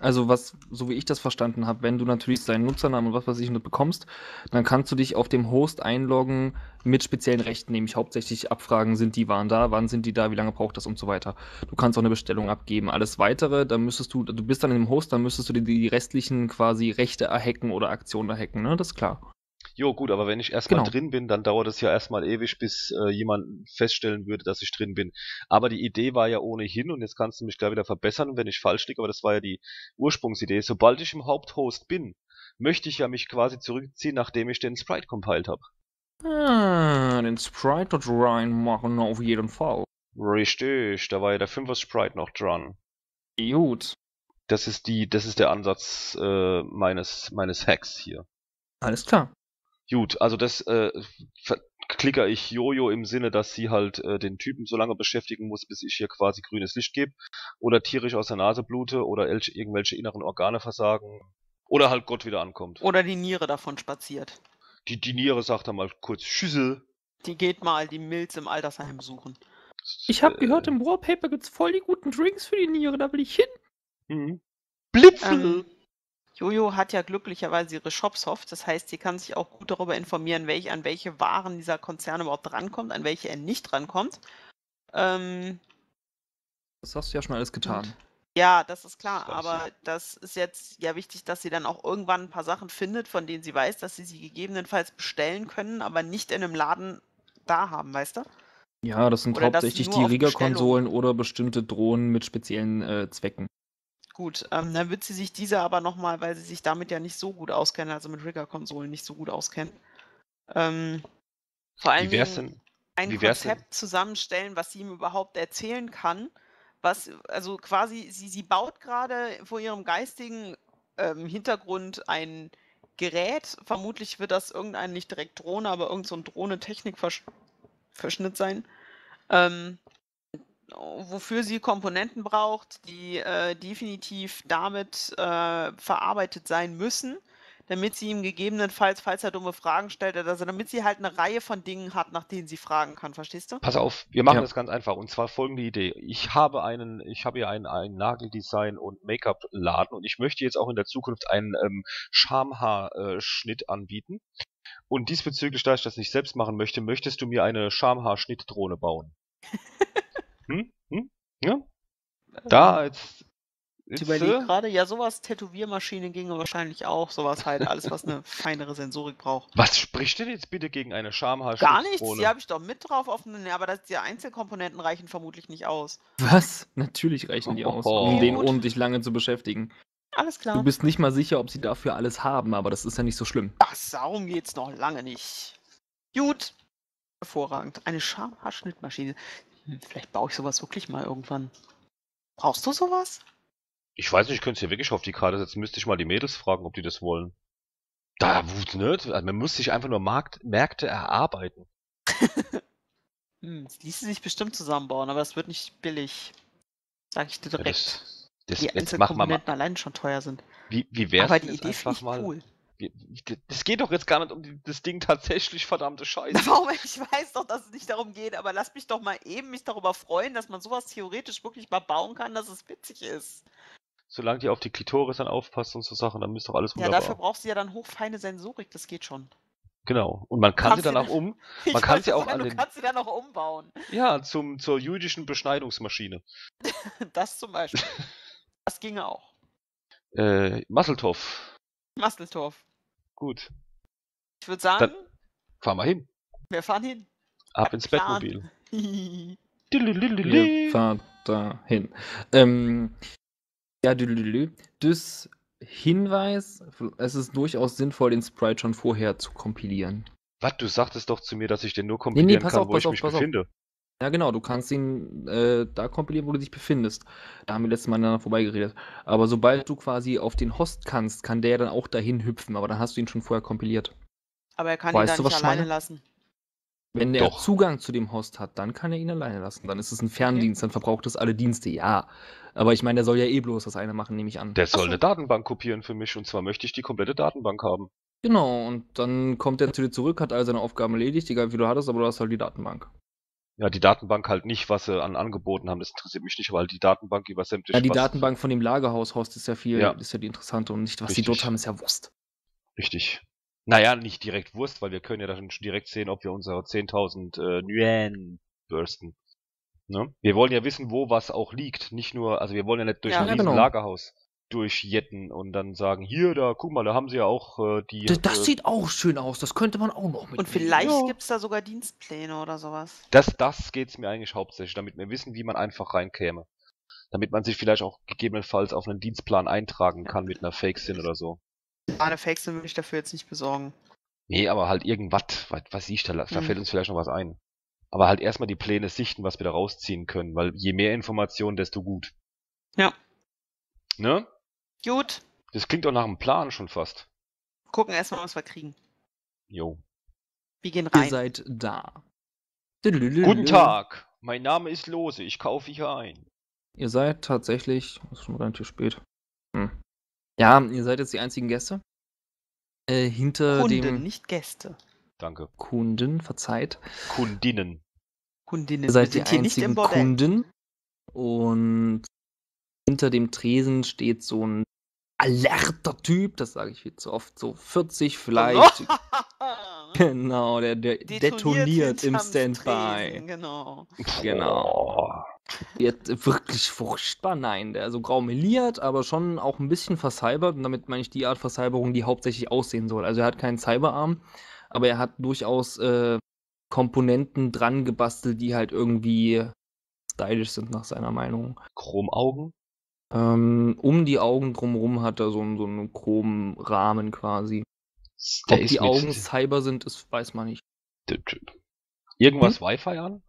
Also so wie ich das verstanden habe, wenn du natürlich seinen Nutzernamen und was weiß ich nicht bekommst, dann kannst du dich auf dem Host einloggen mit speziellen Rechten, nämlich hauptsächlich abfragen, sind die Waren da, wann sind die da, wie lange braucht das und so weiter. Du kannst auch eine Bestellung abgeben. Alles Weitere, dann du bist dann in dem Host, dann müsstest du dir die restlichen quasi Rechte erhacken oder Aktionen erhacken, ne? Das ist klar. Jo, gut, aber wenn ich erstmal Genau. drin bin, dann dauert es ja erstmal ewig, bis jemand feststellen würde, dass ich drin bin. Aber die Idee war ja ohnehin, und jetzt kannst du mich gleich wieder verbessern, wenn ich falsch liege, aber das war ja die Ursprungsidee. Sobald ich im Haupthost bin, möchte ich ja mich quasi zurückziehen, nachdem ich den Sprite compiled habe. Den Sprite dort reinmachen, auf jeden Fall. Richtig, da war ja der 5er Sprite noch dran. Gut. Das ist der Ansatz meines Hacks hier. Alles klar. Gut, also das klicker ich Jojo im Sinne, dass sie halt den Typen so lange beschäftigen muss, bis ich hier quasi grünes Licht gebe, oder tierisch aus der Nase blute, oder irgendwelche inneren Organe versagen, oder halt Gott wieder ankommt. Oder die Niere davon spaziert. Die Niere sagt dann mal kurz Schüssel. Die geht mal die Milz im Altersheim besuchen. Ich habe gehört, im Wallpaper gibt's voll die guten Drinks für die Niere, da will ich hin. Blipfel! Jojo hat ja glücklicherweise ihre Shopsoft, das heißt, sie kann sich auch gut darüber informieren, an welche Waren dieser Konzern überhaupt rankommt, an welche er nicht rankommt. Das hast du ja schon alles getan. Ja, das ist klar, Das weiß aber das ist jetzt ja wichtig, dass sie dann auch irgendwann ein paar Sachen findet, von denen sie weiß, dass sie gegebenenfalls bestellen können, aber nicht in einem Laden da haben, weißt du? Ja, das sind Oder dass sie hauptsächlich nur die auf Riga-Konsolen oder bestimmte Drohnen mit speziellen Zwecken. Gut, dann wird sie sich diese aber nochmal, weil sie sich damit ja nicht so gut auskennen, also mit Rigger-Konsolen nicht so gut auskennen, vor allen Wie wär's Dingen denn? ein Wie wär's denn? Konzept zusammenstellen, was sie ihm überhaupt erzählen kann, also quasi, sie baut gerade vor ihrem geistigen Hintergrund ein Gerät, vermutlich wird das irgendein, nicht direkt Drohne, aber irgend so ein Drohne-Technik-Verschnitt sein, wofür sie Komponenten braucht, die definitiv damit verarbeitet sein müssen, damit sie ihm gegebenenfalls, falls er dumme Fragen stellt, also damit sie halt eine Reihe von Dingen hat, nach denen sie fragen kann, verstehst du? Pass auf, wir machen Ja. das ganz einfach. Und zwar folgende Idee. Ich habe hier einen Nageldesign- und Make-up-Laden und ich möchte jetzt auch in der Zukunft einen Schamhaarschnitt anbieten. Und diesbezüglich, da ich das nicht selbst machen möchte, möchtest du mir eine Schamhaarschnittdrohne bauen? Ja? Da jetzt. Ich überlege gerade, ja, sowas, Tätowiermaschine ginge wahrscheinlich auch, sowas halt, alles, was eine feinere Sensorik braucht. Was spricht denn jetzt bitte gegen eine Gar Schamhaarschnittdrohne? nichts, die habe ich doch mit drauf aber die Einzelkomponenten reichen vermutlich nicht aus. Was? Natürlich reichen die aus, um Okay, gut. ohne dich lange zu beschäftigen. Alles Du klar. bist nicht mal sicher, ob sie dafür alles haben, aber das ist ja nicht so schlimm. Darum geht's noch lange nicht. Gut. Hervorragend. Eine Schamhaarschnittmaschine. Vielleicht baue ich sowas wirklich mal irgendwann. Brauchst du sowas? Ich weiß nicht, ich könnte es hier wirklich auf die Karte setzen. Müsste ich mal die Mädels fragen, ob die das wollen. Da, nicht. Also man muss sich einfach nur Märkte erarbeiten. Das ließe sich bestimmt zusammenbauen, aber das wird nicht billig. Sag ich dir Ja, direkt. das Die jetzt machen wir mal. Einzelkomponenten allein schon teuer sind. Wie wär's Aber denn die jetzt Idee finde einfach ich mal? cool. Das geht doch jetzt gar nicht um das Ding tatsächlich, verdammte Scheiße. Warum? Ich weiß doch, dass es nicht darum geht, aber lass mich doch mal eben mich darüber freuen, dass man sowas theoretisch wirklich mal bauen kann, dass es witzig ist. Solange die auf die Klitoris dann aufpasst und so Sachen, dann ist doch alles Ja, wunderbar. dafür brauchst du ja dann hochfeine Sensorik, das geht schon. Genau. Und man kann sie dann auch man kann sie auch du kannst sie dann auch umbauen. Ja, zur jüdischen Beschneidungsmaschine. Das zum Beispiel. Das ginge auch. Masseltoff. Masseltorf. Gut. Ich würde sagen, Fahr mal hin. wir fahren hin. Ab ins Plan. Bettmobil. Ihr fahrt da hin. Ja, das Hinweis, es ist durchaus sinnvoll, den Sprite schon vorher zu kompilieren. Was? Du sagtest doch zu mir, dass ich den nur kompilieren kann, wo ich mich befinde. Ja, genau, du kannst ihn da kompilieren, wo du dich befindest. Da haben wir letztes Mal aneinander vorbeigeredet. Aber sobald du quasi auf den Host kannst, kann der dann auch dahin hüpfen, aber dann hast du ihn schon vorher kompiliert. Aber er kann ihn Weißt da du, nicht was ich alleine meine? lassen. Wenn er Doch. Zugang zu dem Host hat, dann kann er ihn alleine lassen. Dann ist es ein Ferndienst, dann verbraucht es alle Dienste, ja. Aber ich meine, der soll ja eh bloß das eine machen, nehme ich an. Der soll Ach so. eine Datenbank kopieren für mich und zwar möchte ich die komplette Datenbank haben. Genau, und dann kommt er zu dir zurück, hat all seine Aufgaben erledigt, egal wie du hattest, aber du hast halt die Datenbank. Ja, die Datenbank halt nicht, was sie an Angeboten haben, das interessiert mich nicht, weil die Datenbank über sämtliche... Ja, die Datenbank von dem Lagerhaus-Host ist ja Ja. ist ja die interessante und nicht, was die dort Richtig. haben, ist ja Wurst. Richtig. Naja, nicht direkt Wurst, weil wir können ja dann schon direkt sehen, ob wir unsere 10.000 Yuan bürsten. Ne? Wir wollen ja wissen, wo was auch liegt. Nicht nur, also wir wollen ja nicht durch Ja. ein Ja, riesen genau. Lagerhaus durchjetten und dann sagen, hier, da, guck mal, da haben sie ja auch die... Das sieht auch schön aus, das könnte man auch noch mitnehmen. Und vielleicht Ja. gibt es da sogar Dienstpläne oder sowas. Das geht's mir eigentlich hauptsächlich, damit wir wissen, wie man einfach reinkäme. Damit man sich vielleicht auch gegebenenfalls auf einen Dienstplan eintragen kann mit einer Fake-Sin oder so. Eine Fake-Sim würde ich dafür jetzt nicht besorgen. Nee, aber halt irgendwas, was ich da fällt uns vielleicht noch was ein. Aber halt erstmal die Pläne sichten, was wir da rausziehen können, weil je mehr Informationen, desto gut. Ja. Ne? Gut, Das klingt doch nach einem Plan schon fast. gucken erstmal, was wir kriegen. Jo. Wir gehen Ihr rein. seid da. Guten Tag, mein Name ist Lose, ich kaufe hier ein. Ihr seid tatsächlich, ist schon relativ spät. Ja, ihr seid jetzt die einzigen Gäste. Hinter Kunden, dem nicht Gäste. Danke. Kunden, verzeiht. Kundinnen. Kundinnen. Ihr Wir seid die sind hier nicht im einzigen Bordell. Kunden. Und hinter dem Tresen steht so ein alerter Typ, das sage ich viel zu oft, so 40 vielleicht. Genau, der detoniert im hinterm Standby. Tresen, genau. Genau. Boah. Wird wirklich furchtbar, nein. Der ist so graumeliert, aber schon auch ein bisschen vercybert. Und damit meine ich die Art Vercyberung, die hauptsächlich aussehen soll. Also er hat keinen Cyberarm, aber er hat durchaus Komponenten dran gebastelt, die halt irgendwie stylisch sind nach seiner Meinung. Chromaugen? Um die Augen drumherum hat er so einen chromen Rahmen quasi. Der Ob ist die mit- Augen Cyber sind, das weiß man nicht. der Typ. Irgendwas Wi-Fi an?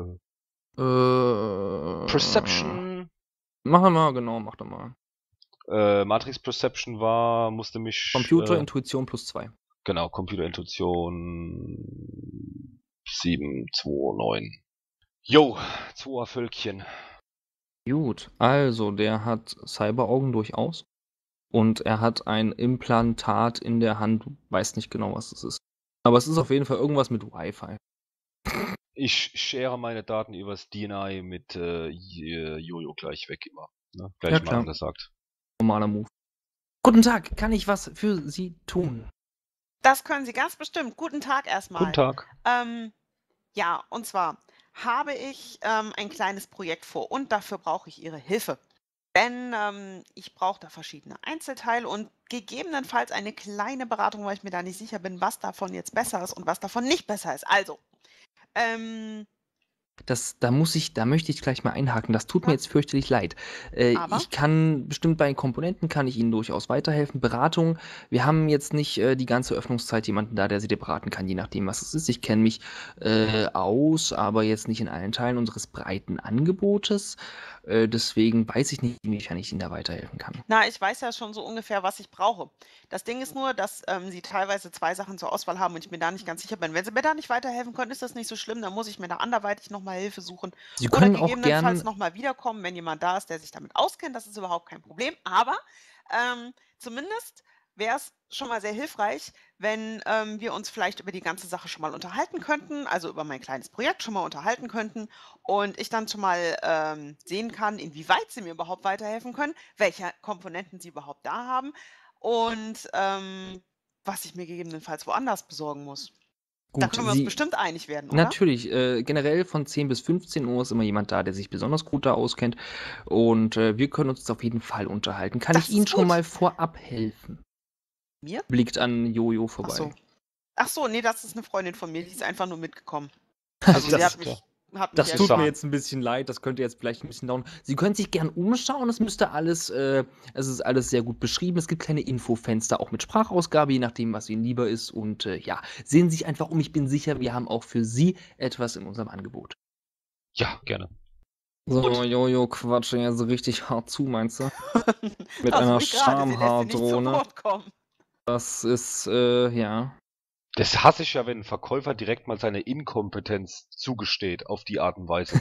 Perception. Mach er mal, genau, mach doch mal. Matrix Perception musste mich... Computer Intuition +2. Genau, Computerintuition 729. Jo, 2er Völkchen. Gut, also der hat Cyberaugen durchaus. Und er hat ein Implantat in der Hand, weiß nicht genau, was es ist. Aber es ist auf jeden Fall irgendwas mit Wi-Fi. Ich share meine Daten übers DNI mit Jojo gleich weg immer. Ne? Gleich Ja, mal klar. angesagt. Normaler Move. Guten Tag, kann ich was für Sie tun? Das können Sie ganz bestimmt. Guten Tag erstmal. Guten Tag. Ja, und zwar habe ich ein kleines Projekt vor und dafür brauche ich Ihre Hilfe. Denn ich brauche da verschiedene Einzelteile und gegebenenfalls eine kleine Beratung, weil ich mir da nicht sicher bin, was davon jetzt besser ist und was davon nicht besser ist. Also, Da möchte ich gleich mal einhaken. Das tut mir Ja. jetzt fürchterlich leid. Aber? Ich kann bestimmt bei Komponenten kann ich Ihnen durchaus weiterhelfen. Beratung, wir haben jetzt nicht die ganze Öffnungszeit jemanden da, der Sie beraten kann, je nachdem, was es ist. Ich kenne mich aus, aber jetzt nicht in allen Teilen unseres breiten Angebotes. Deswegen weiß ich nicht, inwiefern ich Ihnen da weiterhelfen kann. Na, ich weiß ja schon so ungefähr, was ich brauche. Das Ding ist nur, dass Sie teilweise 2 Sachen zur Auswahl haben und ich mir da nicht ganz sicher bin. Wenn Sie mir da nicht weiterhelfen können, ist das nicht so schlimm, dann muss ich mir da anderweitig nochmal Hilfe suchen. Sie Oder können auch gegebenenfalls gern. nochmal wiederkommen, wenn jemand da ist, der sich damit auskennt. Das ist überhaupt kein Problem. Aber zumindest wäre es schon mal sehr hilfreich, wenn wir uns vielleicht über die ganze Sache schon mal unterhalten könnten, also über mein kleines Projekt schon mal unterhalten könnten und ich dann schon mal sehen kann, inwieweit Sie mir überhaupt weiterhelfen können, welche Komponenten Sie überhaupt da haben und was ich mir gegebenenfalls woanders besorgen muss. Da Gut, können wir uns bestimmt einig werden, oder? Natürlich, generell von 10 bis 15 Uhr ist immer jemand da, der sich besonders gut da auskennt. Und wir können uns auf jeden Fall unterhalten. Kann Das ich Ihnen ist schon gut. mal vorab helfen? Mir? Blickt an Jojo Ach vorbei. so. Ach so, nee, das ist eine Freundin von mir, die ist einfach nur mitgekommen. Also sie Das- hat mich Das tut erfahren. mir jetzt ein bisschen leid, das könnte jetzt vielleicht ein bisschen dauern. Sie können sich gern umschauen, es müsste alles, es ist alles sehr gut beschrieben. Es gibt kleine Infofenster, auch mit Sprachausgabe, je nachdem, was Ihnen lieber ist. Und ja, sehen Sie sich einfach um. Ich bin sicher, wir haben auch für Sie etwas in unserem Angebot. Ja, gerne. So, Gut. Jojo, quatsche ja so richtig hart zu, meinst du? Mit Also einer wie gerade, sie lässt sie nicht zu Schamhaardrohne. Wort kommen. Das ist, ja. Das hasse ich ja, wenn ein Verkäufer direkt mal seine Inkompetenz zugesteht, auf die Art und Weise.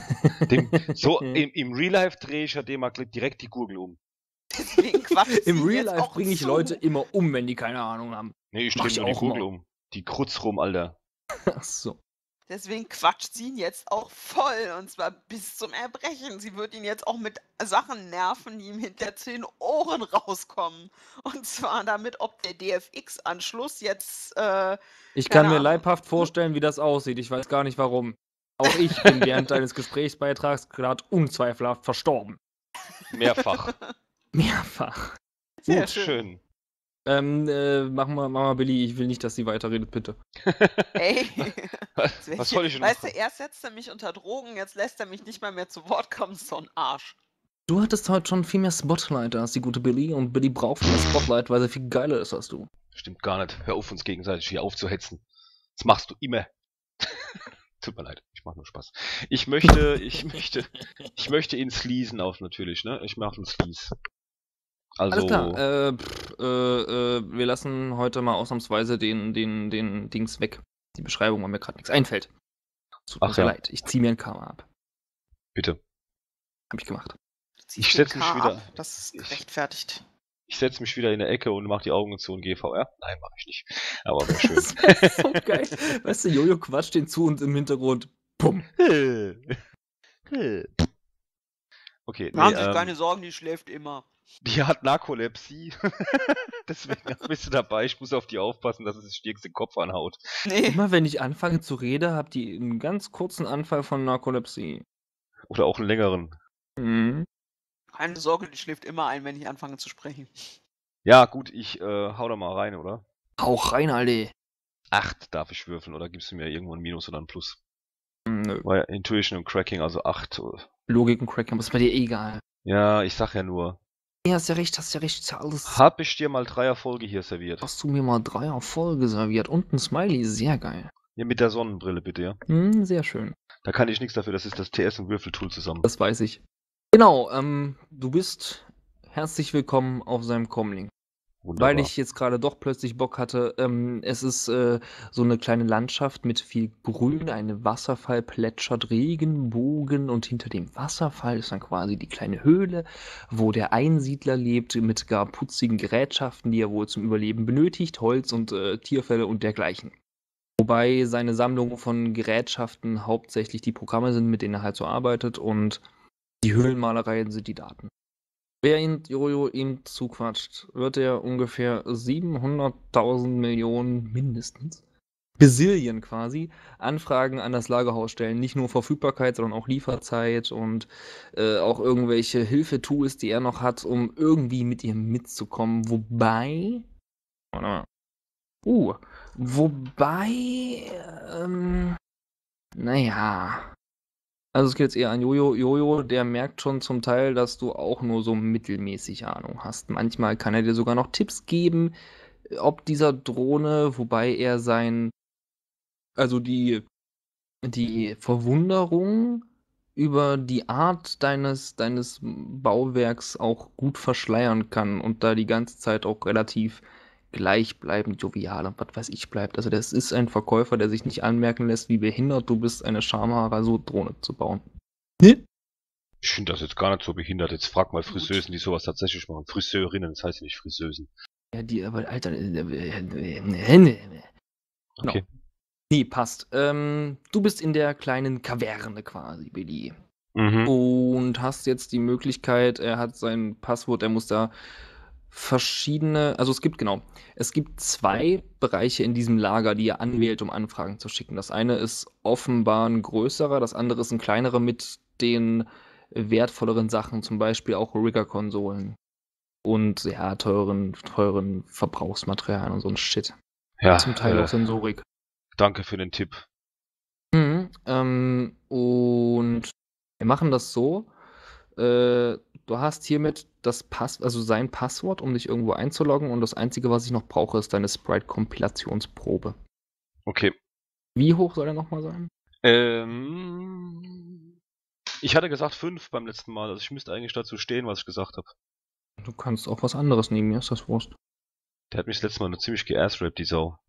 Im Real Life drehe ich ja dem mal direkt die Gurgel um. Deswegen quatscht Im sie Real jetzt Life auch bringe ich zu. Leute immer um, wenn die keine Ahnung haben. Nee, ich Mach drehe ich nur die auch Gurgel mal. um. Die Krutz rum, Alter. Ach so. Deswegen quatscht sie ihn jetzt auch voll und zwar bis zum Erbrechen. Sie wird ihn jetzt auch mit Sachen nerven, die ihm hinter 10 Ohren rauskommen. Und zwar damit, ob der DFX-Anschluss jetzt, Ich keine kann mir Ahnung. leibhaft vorstellen, wie das aussieht. Ich weiß gar nicht warum. Auch ich bin während deines Gesprächsbeitrags gerade unzweifelhaft verstorben. Mehrfach. Mehrfach. Sehr Gut, schön. schön. Mach mal Billy, ich will nicht, dass sie weiterredet, bitte. Ey, Was soll ich denn weißt du, machen? erst setzt er mich unter Drogen, jetzt lässt er mich nicht mal mehr zu Wort kommen, so ein Arsch. Du hattest heute schon viel mehr Spotlight als die gute Billy und Billy braucht mehr Spotlight, weil sie viel geiler ist als du. Stimmt gar nicht. Hör auf, uns gegenseitig hier aufzuhetzen. Das machst du immer. Tut mir leid, ich mach nur Spaß. Ich möchte ihn sleasen auf natürlich, ne? Ich mache einen Sleaze. Also, Alles klar, wir lassen heute mal ausnahmsweise den Dings weg. Die Beschreibung, weil mir gerade nichts einfällt. Tut mir Ach sehr ja. leid, ich ziehe mir ein Karma ab. bitte. Hab ich gemacht. Du ziehst Ich den setz mich K wieder- ab, das ist ich- gerechtfertigt. Ich setze mich wieder in der Ecke und mach die Augen zu und gehe VR. Nein, mache ich nicht. Aber wäre schön. Das wäre so geil. Weißt du, Jojo quatscht den zu und im Hintergrund, bumm. Okay, Machen nee, sich keine Sorgen, die schläft immer. die hat Narkolepsie. Deswegen bist du dabei. Ich muss auf die aufpassen, dass es sich nirgends den Kopf anhaut. Nee. Immer wenn ich anfange zu reden, habt ihr einen ganz kurzen Anfall von Narkolepsie. Oder auch einen längeren. Mhm. Keine Sorge, die schläft immer ein, wenn ich anfange zu sprechen. Ja, gut, ich hau da mal rein, oder? Hau rein, Alter. 8 darf ich würfeln, oder gibst du mir irgendwo ein Minus oder ein Plus? Nö. War ja Intuition und Cracking, also 8. Logik und Crack, aber ist bei dir eh egal. Ja, ich sag ja nur. Ja, hast ja recht, ist ja alles. Hab ich dir mal 3 Erfolge hier serviert? Hast du mir mal 3 Erfolge serviert und ein Smiley, sehr geil. Ja, mit der Sonnenbrille bitte, ja. Sehr schön. Da kann ich nichts dafür, das ist das TS und Würfeltool zusammen. Das weiß ich. Genau, du bist herzlich willkommen auf seinem Comlink. Wunderbar. Weil ich jetzt gerade doch plötzlich Bock hatte, es ist so eine kleine Landschaft mit viel Grün, ein Wasserfall plätschert, Regenbogen und hinter dem Wasserfall ist dann quasi die kleine Höhle, wo der Einsiedler lebt, mit gar putzigen Gerätschaften, die er wohl zum Überleben benötigt, Holz und Tierfelle und dergleichen. Wobei seine Sammlung von Gerätschaften hauptsächlich die Programme sind, mit denen er halt so arbeitet und die Höhlenmalereien sind die Daten. Wer Jojo ihm zuquatscht, wird er ungefähr 700.000 Millionen mindestens, Bazillion quasi, Anfragen an das Lagerhaus stellen. Nicht nur Verfügbarkeit, sondern auch Lieferzeit und auch irgendwelche Hilfetools, die er noch hat, um irgendwie mit ihr mitzukommen. Wobei. Warte mal. Naja. Also es geht jetzt eher an Jojo. Jojo, der merkt schon zum Teil, dass du auch nur so mittelmäßig Ahnung hast. Manchmal kann er dir sogar noch Tipps geben, ob dieser Drohne, wobei er die Verwunderung über die Art deines Bauwerks auch gut verschleiern kann und da die ganze Zeit auch relativ gleichbleibend jovial und was weiß ich bleibt. Also das ist ein Verkäufer, der sich nicht anmerken lässt, wie behindert du bist, eine Schamhaar-Rasur-Drohne zu bauen. Ich finde das jetzt gar nicht so behindert. Jetzt frag mal Friseusen, die sowas tatsächlich machen. Friseurinnen, das heißt ja nicht Friseusen. Ja, aber Alter, Okay. Nee, passt. Du bist in der kleinen Kaverne quasi, Billy. Mhm. Und hast jetzt die Möglichkeit, er hat sein Passwort, er muss da verschiedene, also es gibt 2 Bereiche in diesem Lager, die er anwählt, um Anfragen zu schicken. Das eine ist offenbar ein größerer, das andere ist ein kleinerer mit den wertvolleren Sachen, zum Beispiel auch Rigger-Konsolen und ja, teuren Verbrauchsmaterialien und so ein Shit. Ja, Zum Teil auch Sensorik. danke für den Tipp. Und wir machen das so. Du hast hiermit also sein Passwort, um dich irgendwo einzuloggen, und das Einzige, was ich noch brauche, ist deine Sprite-Kompilationsprobe. Okay. Wie hoch soll er nochmal sein? Ich hatte gesagt 5 beim letzten Mal, also ich müsste eigentlich dazu stehen, was ich gesagt habe. Du kannst auch was anderes nehmen, mir ist das Wurst. Der hat mich das letzte Mal nur ziemlich geassraped, die Sau.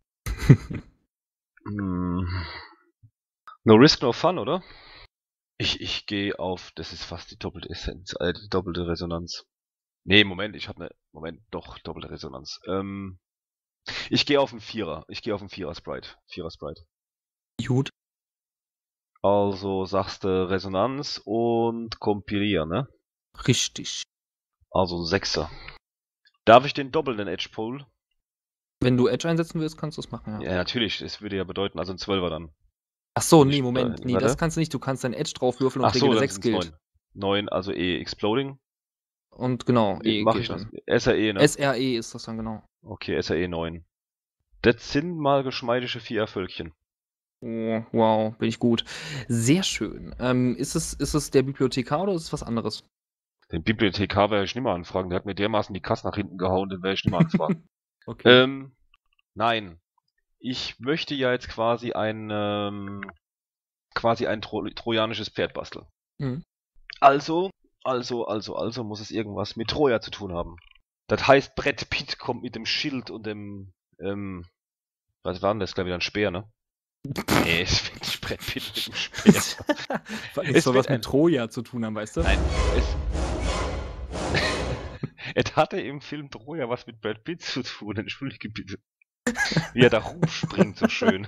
No risk, no fun, oder? Ich gehe auf, das ist fast die doppelte Essenz, die doppelte Resonanz. Nee, Moment, doch, doppelte Resonanz. Ich gehe auf einen Vierer. Ich gehe auf einen Vierer Sprite. Gut. Also sagst du Resonanz und kompilieren, ne? Richtig. Also ein Sechser. Darf ich den doppelten Edge Pole? Wenn du Edge einsetzen willst, kannst du es machen, ja. Ja, natürlich. Es würde ja bedeuten, also ein 12er dann. Ach so, Nicht, nee, Moment. Nee, warte. das kannst du nicht. Du kannst dein Edge draufwürfeln und Ach so, Regel dann 6 sind's gilt. 9, also Exploding. Und genau, Wie mach gilt ich das? dann. SRE, ne? SRE ist das dann genau. Okay, SRE 9. Das sind mal geschmeidige 4 Erfolgchen. Oh, wow, bin ich gut. Sehr schön. Ist es der Bibliothekar oder ist es was anderes? Den Bibliothekar werde ich nicht mehr anfragen. Der hat mir dermaßen die Kasse nach hinten gehauen, den werde ich nicht mehr anfragen. Okay. Nein. Ich möchte ja jetzt quasi ein trojanisches Pferd basteln. Mhm. Also muss es irgendwas mit Troja zu tun haben. Das heißt, Brett Pitt kommt mit dem Schild und dem, was war denn das? Glaube ich, ein Speer, ne? Nee, es wird nicht Brett Pitt mit dem Speer. Es soll was mit Troja zu tun haben, weißt du? Nein, es hatte im Film Troja was mit Brad Pitt zu tun, entschuldige bitte. Wie er da rumspringt, so schön.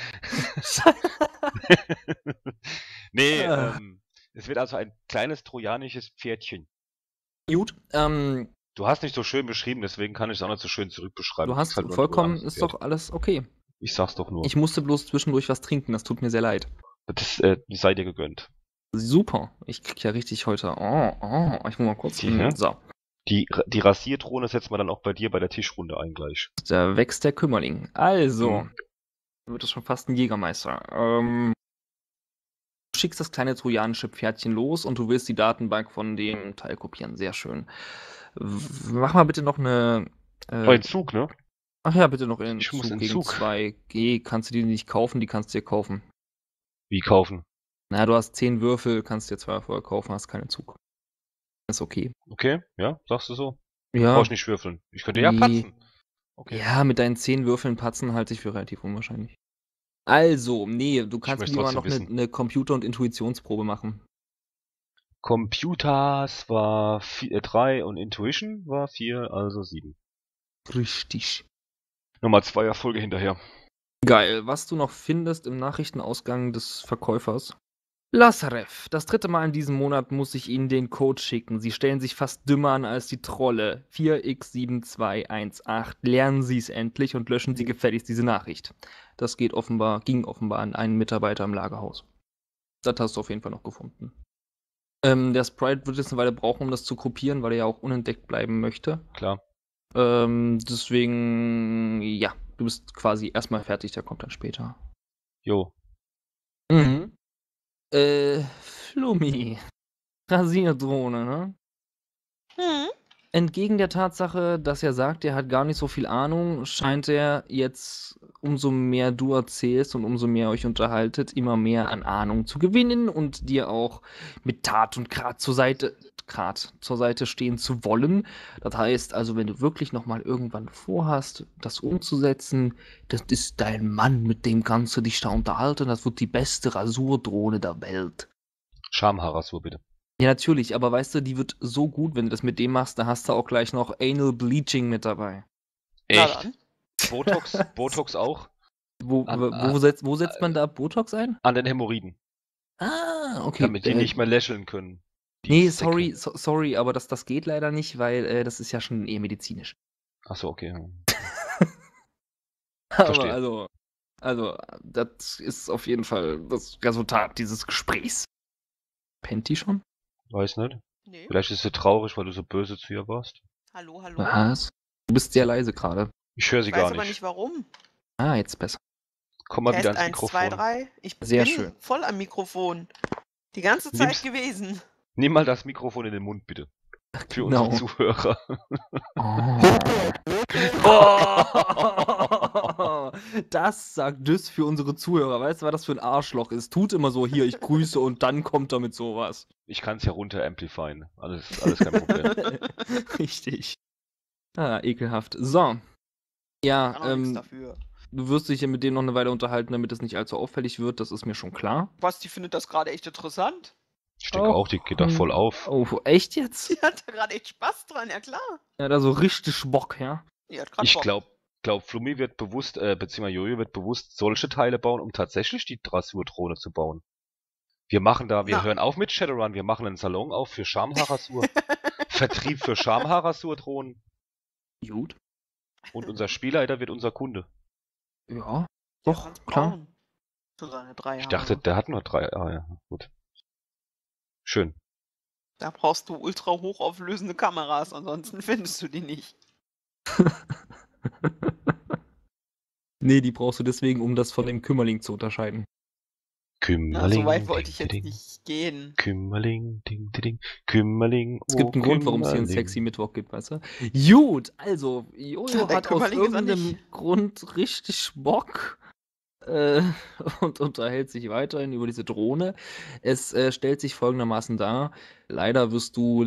Nee, es wird also ein kleines trojanisches Pferdchen. Gut, Du hast nicht so schön beschrieben, deswegen kann ich es auch nicht so schön zurückbeschreiben. du Es hast halt nur ein vollkommen, trojanisches ist Pferd. doch alles okay. Ich sag's doch nur. Ich musste bloß zwischendurch was trinken, das tut mir sehr leid. Das sei dir gegönnt. Super, ich krieg ja richtig heute. Ich muss mal kurz. Ja. So, Die Rasiertdrohne setzen wir dann auch bei dir bei der Tischrunde ein gleich. da wächst der Kümmerling. Also, wird das schon fast ein Jägermeister. Du schickst das kleine trojanische Pferdchen los und du willst die Datenbank von dem Teil kopieren. Sehr schön. Mach mal bitte noch eine. Ein Zug, ne? Ach ja, bitte noch in Ich muss in gegen Zug. 2G. Kannst du die nicht kaufen? Die kannst du dir kaufen. Wie kaufen? Naja, du hast 10 Würfel, kannst dir 2 vorher kaufen, hast keinen Zug. Ist okay. Okay, ja, sagst du so? Ja. Brauch ich nicht würfeln. Ich könnte ja Nee. patzen. Okay. Ja, mit deinen 10 Würfeln patzen halte ich für relativ unwahrscheinlich. Also, nee, du kannst möcht's mir mal trotzdem noch wissen. eine Computer- und Intuitionsprobe machen. Computers war 3 und Intuition war 4, also 7. Richtig. Nochmal 2 Erfolge hinterher. Geil. Was du noch findest im Nachrichtenausgang des Verkäufers. Lazarev, das 3. Mal in diesem Monat muss ich Ihnen den Code schicken. Sie stellen sich fast dümmer an als die Trolle. 4x7218. Lernen Sie es endlich und löschen Sie gefälligst diese Nachricht. Das ging offenbar an einen Mitarbeiter im Lagerhaus. Das hast du auf jeden Fall noch gefunden. Der Sprite wird jetzt eine Weile brauchen, um das zu kopieren, weil er ja auch unentdeckt bleiben möchte. Klar. Deswegen, ja, du bist quasi erstmal fertig, der kommt dann später. Jo. Flummi. Rasierdrohne, ne? Entgegen der Tatsache, dass er sagt, er hat gar nicht so viel Ahnung, scheint er jetzt, umso mehr du erzählst und umso mehr euch unterhaltet, immer mehr an Ahnung zu gewinnen und dir auch mit Tat und Grat zur Seite stehen zu wollen. Das heißt also, wenn du wirklich nochmal irgendwann vorhast, das umzusetzen, das ist dein Mann, mit dem kannst du dich da unterhalten, das wird die beste Rasurdrohne der Welt. Schamhaarrasur, bitte. Ja, natürlich, aber weißt du, die wird so gut, wenn du das mit dem machst, da hast du auch gleich noch Anal Bleaching mit dabei. Echt? Botox auch? Wo setzt man da Botox ein? An den Hämorrhoiden. Ah, okay. Damit die nicht mehr lächeln können. Nee, sorry, aber das geht leider nicht, weil das ist ja schon eher medizinisch. Achso, okay. Aber also, das ist auf jeden Fall das Resultat dieses Gesprächs. Pennt die schon? Weiß nicht. Nee. Vielleicht ist sie traurig, weil du so böse zu ihr warst. Hallo. Was? Du bist sehr leise gerade. Ich höre sie Ich gar weiß aber nicht. nicht warum. Ah, jetzt besser. Komm mal wieder Test ans 1, Mikrofon. 2, 3. Ich Sehr bin schön. voll am Mikrofon. Die ganze Zeit Nimm's- gewesen. Nimm mal das Mikrofon in den Mund, bitte. Für Genau. unsere Zuhörer. Oh. Das sagt Düss für unsere Zuhörer. Weißt du, was das für ein Arschloch ist? Tut immer so, hier, ich grüße und dann kommt er mit sowas. Ich kann es ja runter amplifieren. Alles kein Problem. Richtig. Ah, ekelhaft. So. Ja, Kann auch nichts dafür. du wirst dich ja mit dem noch eine Weile unterhalten, damit es nicht allzu auffällig wird. Das ist mir schon klar. Basti findet das gerade echt interessant. Ich denke auch, die geht da voll auf. Oh, echt jetzt? Sie hat da gerade echt Spaß dran, ja klar. Ja, da so richtig Bock, ja. Die hat grad Ich Bock. glaube, Flummi wird bewusst, beziehungsweise Jojo wird bewusst solche Teile bauen, um tatsächlich die Dressurdrohne zu bauen. Wir Na. hören auf mit Shadowrun, wir machen einen Salon auf für Schamhaarrasur. Vertrieb für Schamhaarrasur-Drohnen. Gut. Und unser Spielleiter wird unser Kunde. Ja, Der doch, kann's klar. bauen. Für seine 3 Ich dachte, Jahre. der hat nur 3. Ah ja, gut. Schön. Da brauchst du ultra hochauflösende Kameras, ansonsten findest du die nicht. Nee, die brauchst du deswegen, um das von dem Kümmerling zu unterscheiden. Na, Kümmerling, so weit wollte ich ding, jetzt ding, nicht gehen. Kümmerling, ding, ding, ding. Kümmerling, Es gibt einen Grund, warum es hier einen Kümmerling. sexy Mittwoch gibt, weißt du? Gut, also, Jojo Der hat aus Kümmerling ist er irgendeinem nicht. Grund richtig Bock und unterhält sich weiterhin über diese Drohne. Es stellt sich folgendermaßen dar. Leider wirst du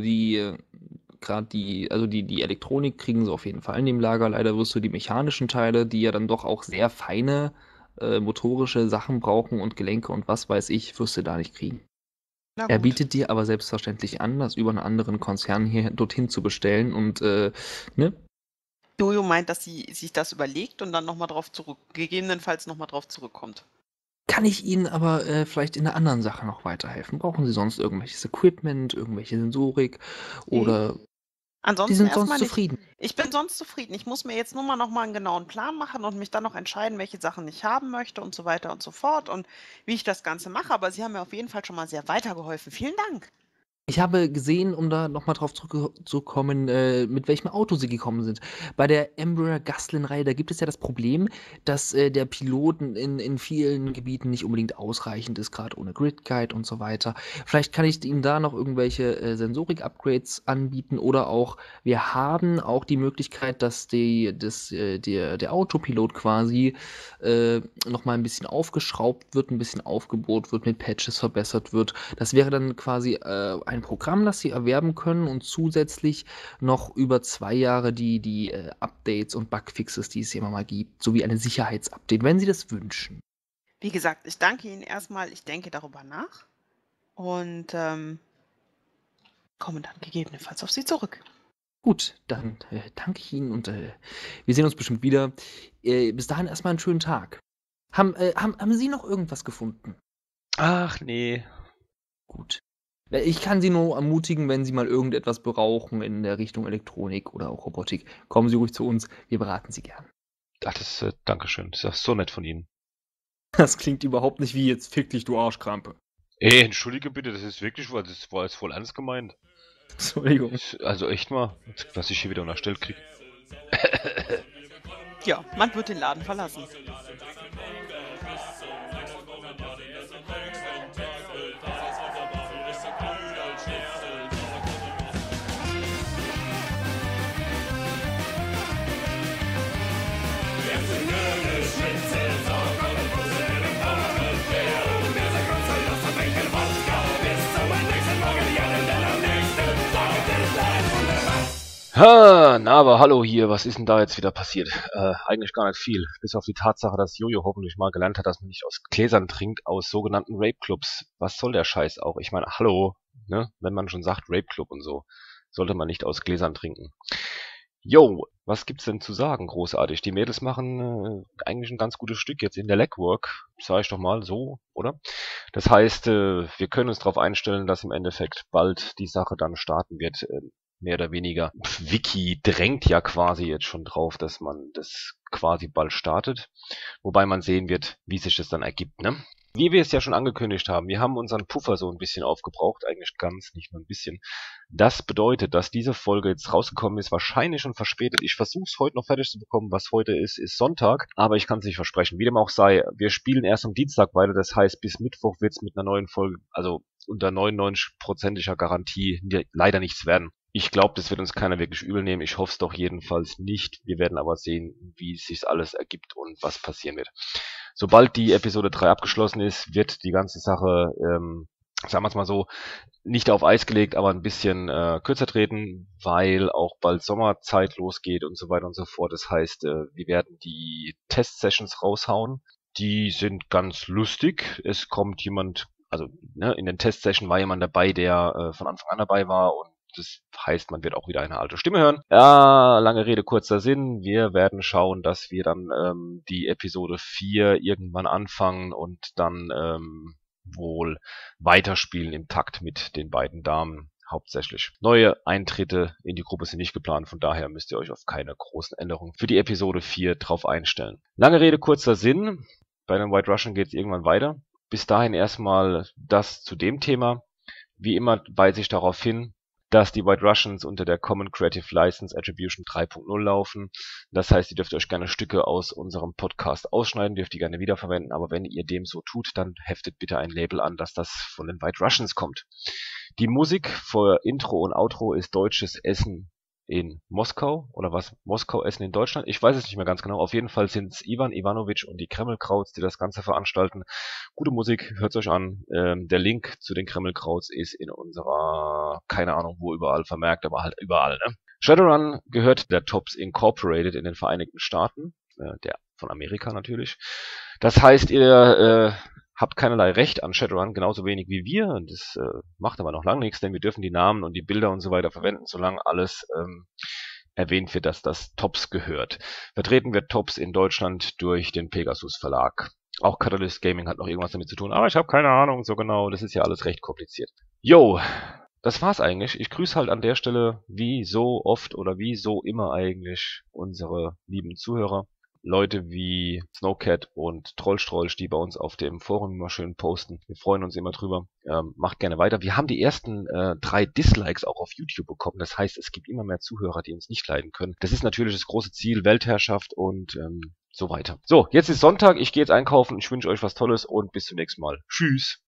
die Elektronik kriegen sie auf jeden Fall in dem Lager. Leider wirst du die mechanischen Teile, die ja dann doch auch sehr feine motorische Sachen brauchen und Gelenke und was weiß ich, wirst du da nicht kriegen. Na Er gut. bietet dir aber selbstverständlich an, das über einen anderen Konzern hier dorthin zu bestellen und ne? Jojo meint, dass sie sich das überlegt und dann gegebenenfalls nochmal drauf zurückkommt. Kann ich Ihnen aber vielleicht in einer anderen Sache noch weiterhelfen? Brauchen Sie sonst irgendwelches Equipment, irgendwelche Sensorik Nee. oder Sie Ansonsten sind sonst erstmal nicht. zufrieden? Ich bin sonst zufrieden. Ich muss mir jetzt nur mal nochmal einen genauen Plan machen und mich dann noch entscheiden, welche Sachen ich haben möchte und so weiter und so fort und wie ich das Ganze mache. Aber Sie haben mir auf jeden Fall schon mal sehr weitergeholfen. Vielen Dank. Ich habe gesehen, um da noch mal drauf zurückzukommen, mit welchem Auto Sie gekommen sind. Bei der Embraer Gastlin-Reihe, da gibt es ja das Problem, dass der Pilot in vielen Gebieten nicht unbedingt ausreichend ist, gerade ohne Grid Guide und so weiter. Vielleicht kann ich Ihnen da noch irgendwelche Sensorik-Upgrades anbieten oder auch, wir haben auch die Möglichkeit, dass der Autopilot quasi noch mal ein bisschen aufgeschraubt wird, ein bisschen aufgebohrt wird, mit Patches verbessert wird. Das wäre dann quasi ein Programm, das Sie erwerben können und zusätzlich noch über 2 Jahre die Updates und Bugfixes, die es immer mal gibt, sowie eine Sicherheitsupdate, wenn Sie das wünschen. Wie gesagt, ich danke Ihnen erstmal. Ich denke darüber nach und komme dann gegebenenfalls auf Sie zurück. Gut, dann danke ich Ihnen und wir sehen uns bestimmt wieder. Bis dahin erstmal einen schönen Tag. Haben Sie noch irgendwas gefunden? Ach nee. Gut. Ich kann Sie nur ermutigen, wenn Sie mal irgendetwas brauchen in der Richtung Elektronik oder auch Robotik, kommen Sie ruhig zu uns, wir beraten Sie gern. Ach, Dankeschön. Das ist ja so nett von Ihnen. Das klingt überhaupt nicht wie jetzt fick dich, du Arschkrampe. Ey, entschuldige bitte, das ist wirklich, das war jetzt voll ernst gemeint. Entschuldigung. Also echt mal, was ich hier wieder unterstellt krieg. Ja, man wird den Laden verlassen. Na, aber hallo hier, was ist denn da jetzt wieder passiert? Eigentlich gar nicht viel, bis auf die Tatsache, dass Jojo hoffentlich mal gelernt hat, dass man nicht aus Gläsern trinkt, aus sogenannten Rape-Clubs. Was soll der Scheiß auch? Ich meine, hallo, ne? Wenn man schon sagt Rape-Club und so, sollte man nicht aus Gläsern trinken. Yo, was gibt's denn zu sagen, großartig? Die Mädels machen eigentlich ein ganz gutes Stück jetzt in der Legwork, sag ich doch mal so, oder? Das heißt, wir können uns darauf einstellen, dass im Endeffekt bald die Sache dann starten wird, mehr oder weniger. Wiki drängt ja quasi jetzt schon drauf, dass man das quasi bald startet, wobei man sehen wird, wie sich das dann ergibt, ne? Wie wir es ja schon angekündigt haben, wir haben unseren Puffer so ein bisschen aufgebraucht, eigentlich ganz, nicht nur ein bisschen. Das bedeutet, dass diese Folge jetzt rausgekommen ist, wahrscheinlich schon verspätet. Ich versuche es heute noch fertig zu bekommen. Was heute ist Sonntag, aber ich kann es nicht versprechen. Wie dem auch sei, wir spielen erst am Dienstag weiter, das heißt, bis Mittwoch wird es mit einer neuen Folge, also unter 99%iger Garantie, leider nichts werden. Ich glaube, das wird uns keiner wirklich übel nehmen. Ich hoffe es doch jedenfalls nicht. Wir werden aber sehen, wie sich alles ergibt und was passieren wird. Sobald die Episode 3 abgeschlossen ist, wird die ganze Sache, sagen wir es mal so, nicht auf Eis gelegt, aber ein bisschen kürzer treten, weil auch bald Sommerzeit losgeht und so weiter und so fort. Das heißt, wir werden die Test-Sessions raushauen. Die sind ganz lustig. Es kommt jemand, also ne, in den Test-Sessions war jemand dabei, der von Anfang an dabei war und das heißt, man wird auch wieder eine alte Stimme hören. Ja, lange Rede, kurzer Sinn. Wir werden schauen, dass wir dann die Episode 4 irgendwann anfangen und dann wohl weiterspielen im Takt mit den beiden Damen. Hauptsächlich. Neue Eintritte in die Gruppe sind nicht geplant, von daher müsst ihr euch auf keine großen Änderungen für die Episode 4 drauf einstellen. Lange Rede, kurzer Sinn. Bei den White Russian geht es irgendwann weiter. Bis dahin erstmal das zu dem Thema. Wie immer weise ich darauf hin, dass die White Russians unter der Common Creative License Attribution 3.0 laufen. Das heißt, ihr dürft euch gerne Stücke aus unserem Podcast ausschneiden, dürft die gerne wiederverwenden, aber wenn ihr dem so tut, dann heftet bitte ein Label an, dass das von den White Russians kommt. Die Musik für Intro und Outro ist deutsches Essen in Moskau oder was? Moskau Essen in Deutschland? Ich weiß es nicht mehr ganz genau. Auf jeden Fall sind es Ivan Ivanovic und die Kremlkrauts, die das Ganze veranstalten. Gute Musik, hört's euch an. Der Link zu den Kremlkrauts ist in unserer, keine Ahnung wo überall vermerkt, aber halt überall. Ne? Shadowrun gehört der Tops Incorporated in den Vereinigten Staaten, der von Amerika natürlich. Das heißt, ihr habt keinerlei Recht an Shadowrun, genauso wenig wie wir. Und das macht aber noch lange nichts, denn wir dürfen die Namen und die Bilder und so weiter verwenden, solange alles erwähnt wird, dass das Tops gehört. Vertreten wird Tops in Deutschland durch den Pegasus Verlag. Auch Catalyst Gaming hat noch irgendwas damit zu tun, aber ich habe keine Ahnung so genau. Das ist ja alles recht kompliziert. Jo, das war's eigentlich. Ich grüße halt an der Stelle wie so oft oder wie so immer eigentlich unsere lieben Zuhörer. Leute wie Snowcat und Trollstrolch, die bei uns auf dem Forum immer schön posten. Wir freuen uns immer drüber. Macht gerne weiter. Wir haben die ersten 3 Dislikes auch auf YouTube bekommen. Das heißt, es gibt immer mehr Zuhörer, die uns nicht leiden können. Das ist natürlich das große Ziel, Weltherrschaft und so weiter. So, jetzt ist Sonntag. Ich gehe jetzt einkaufen. Ich wünsche euch was Tolles und bis zum nächsten Mal. Tschüss.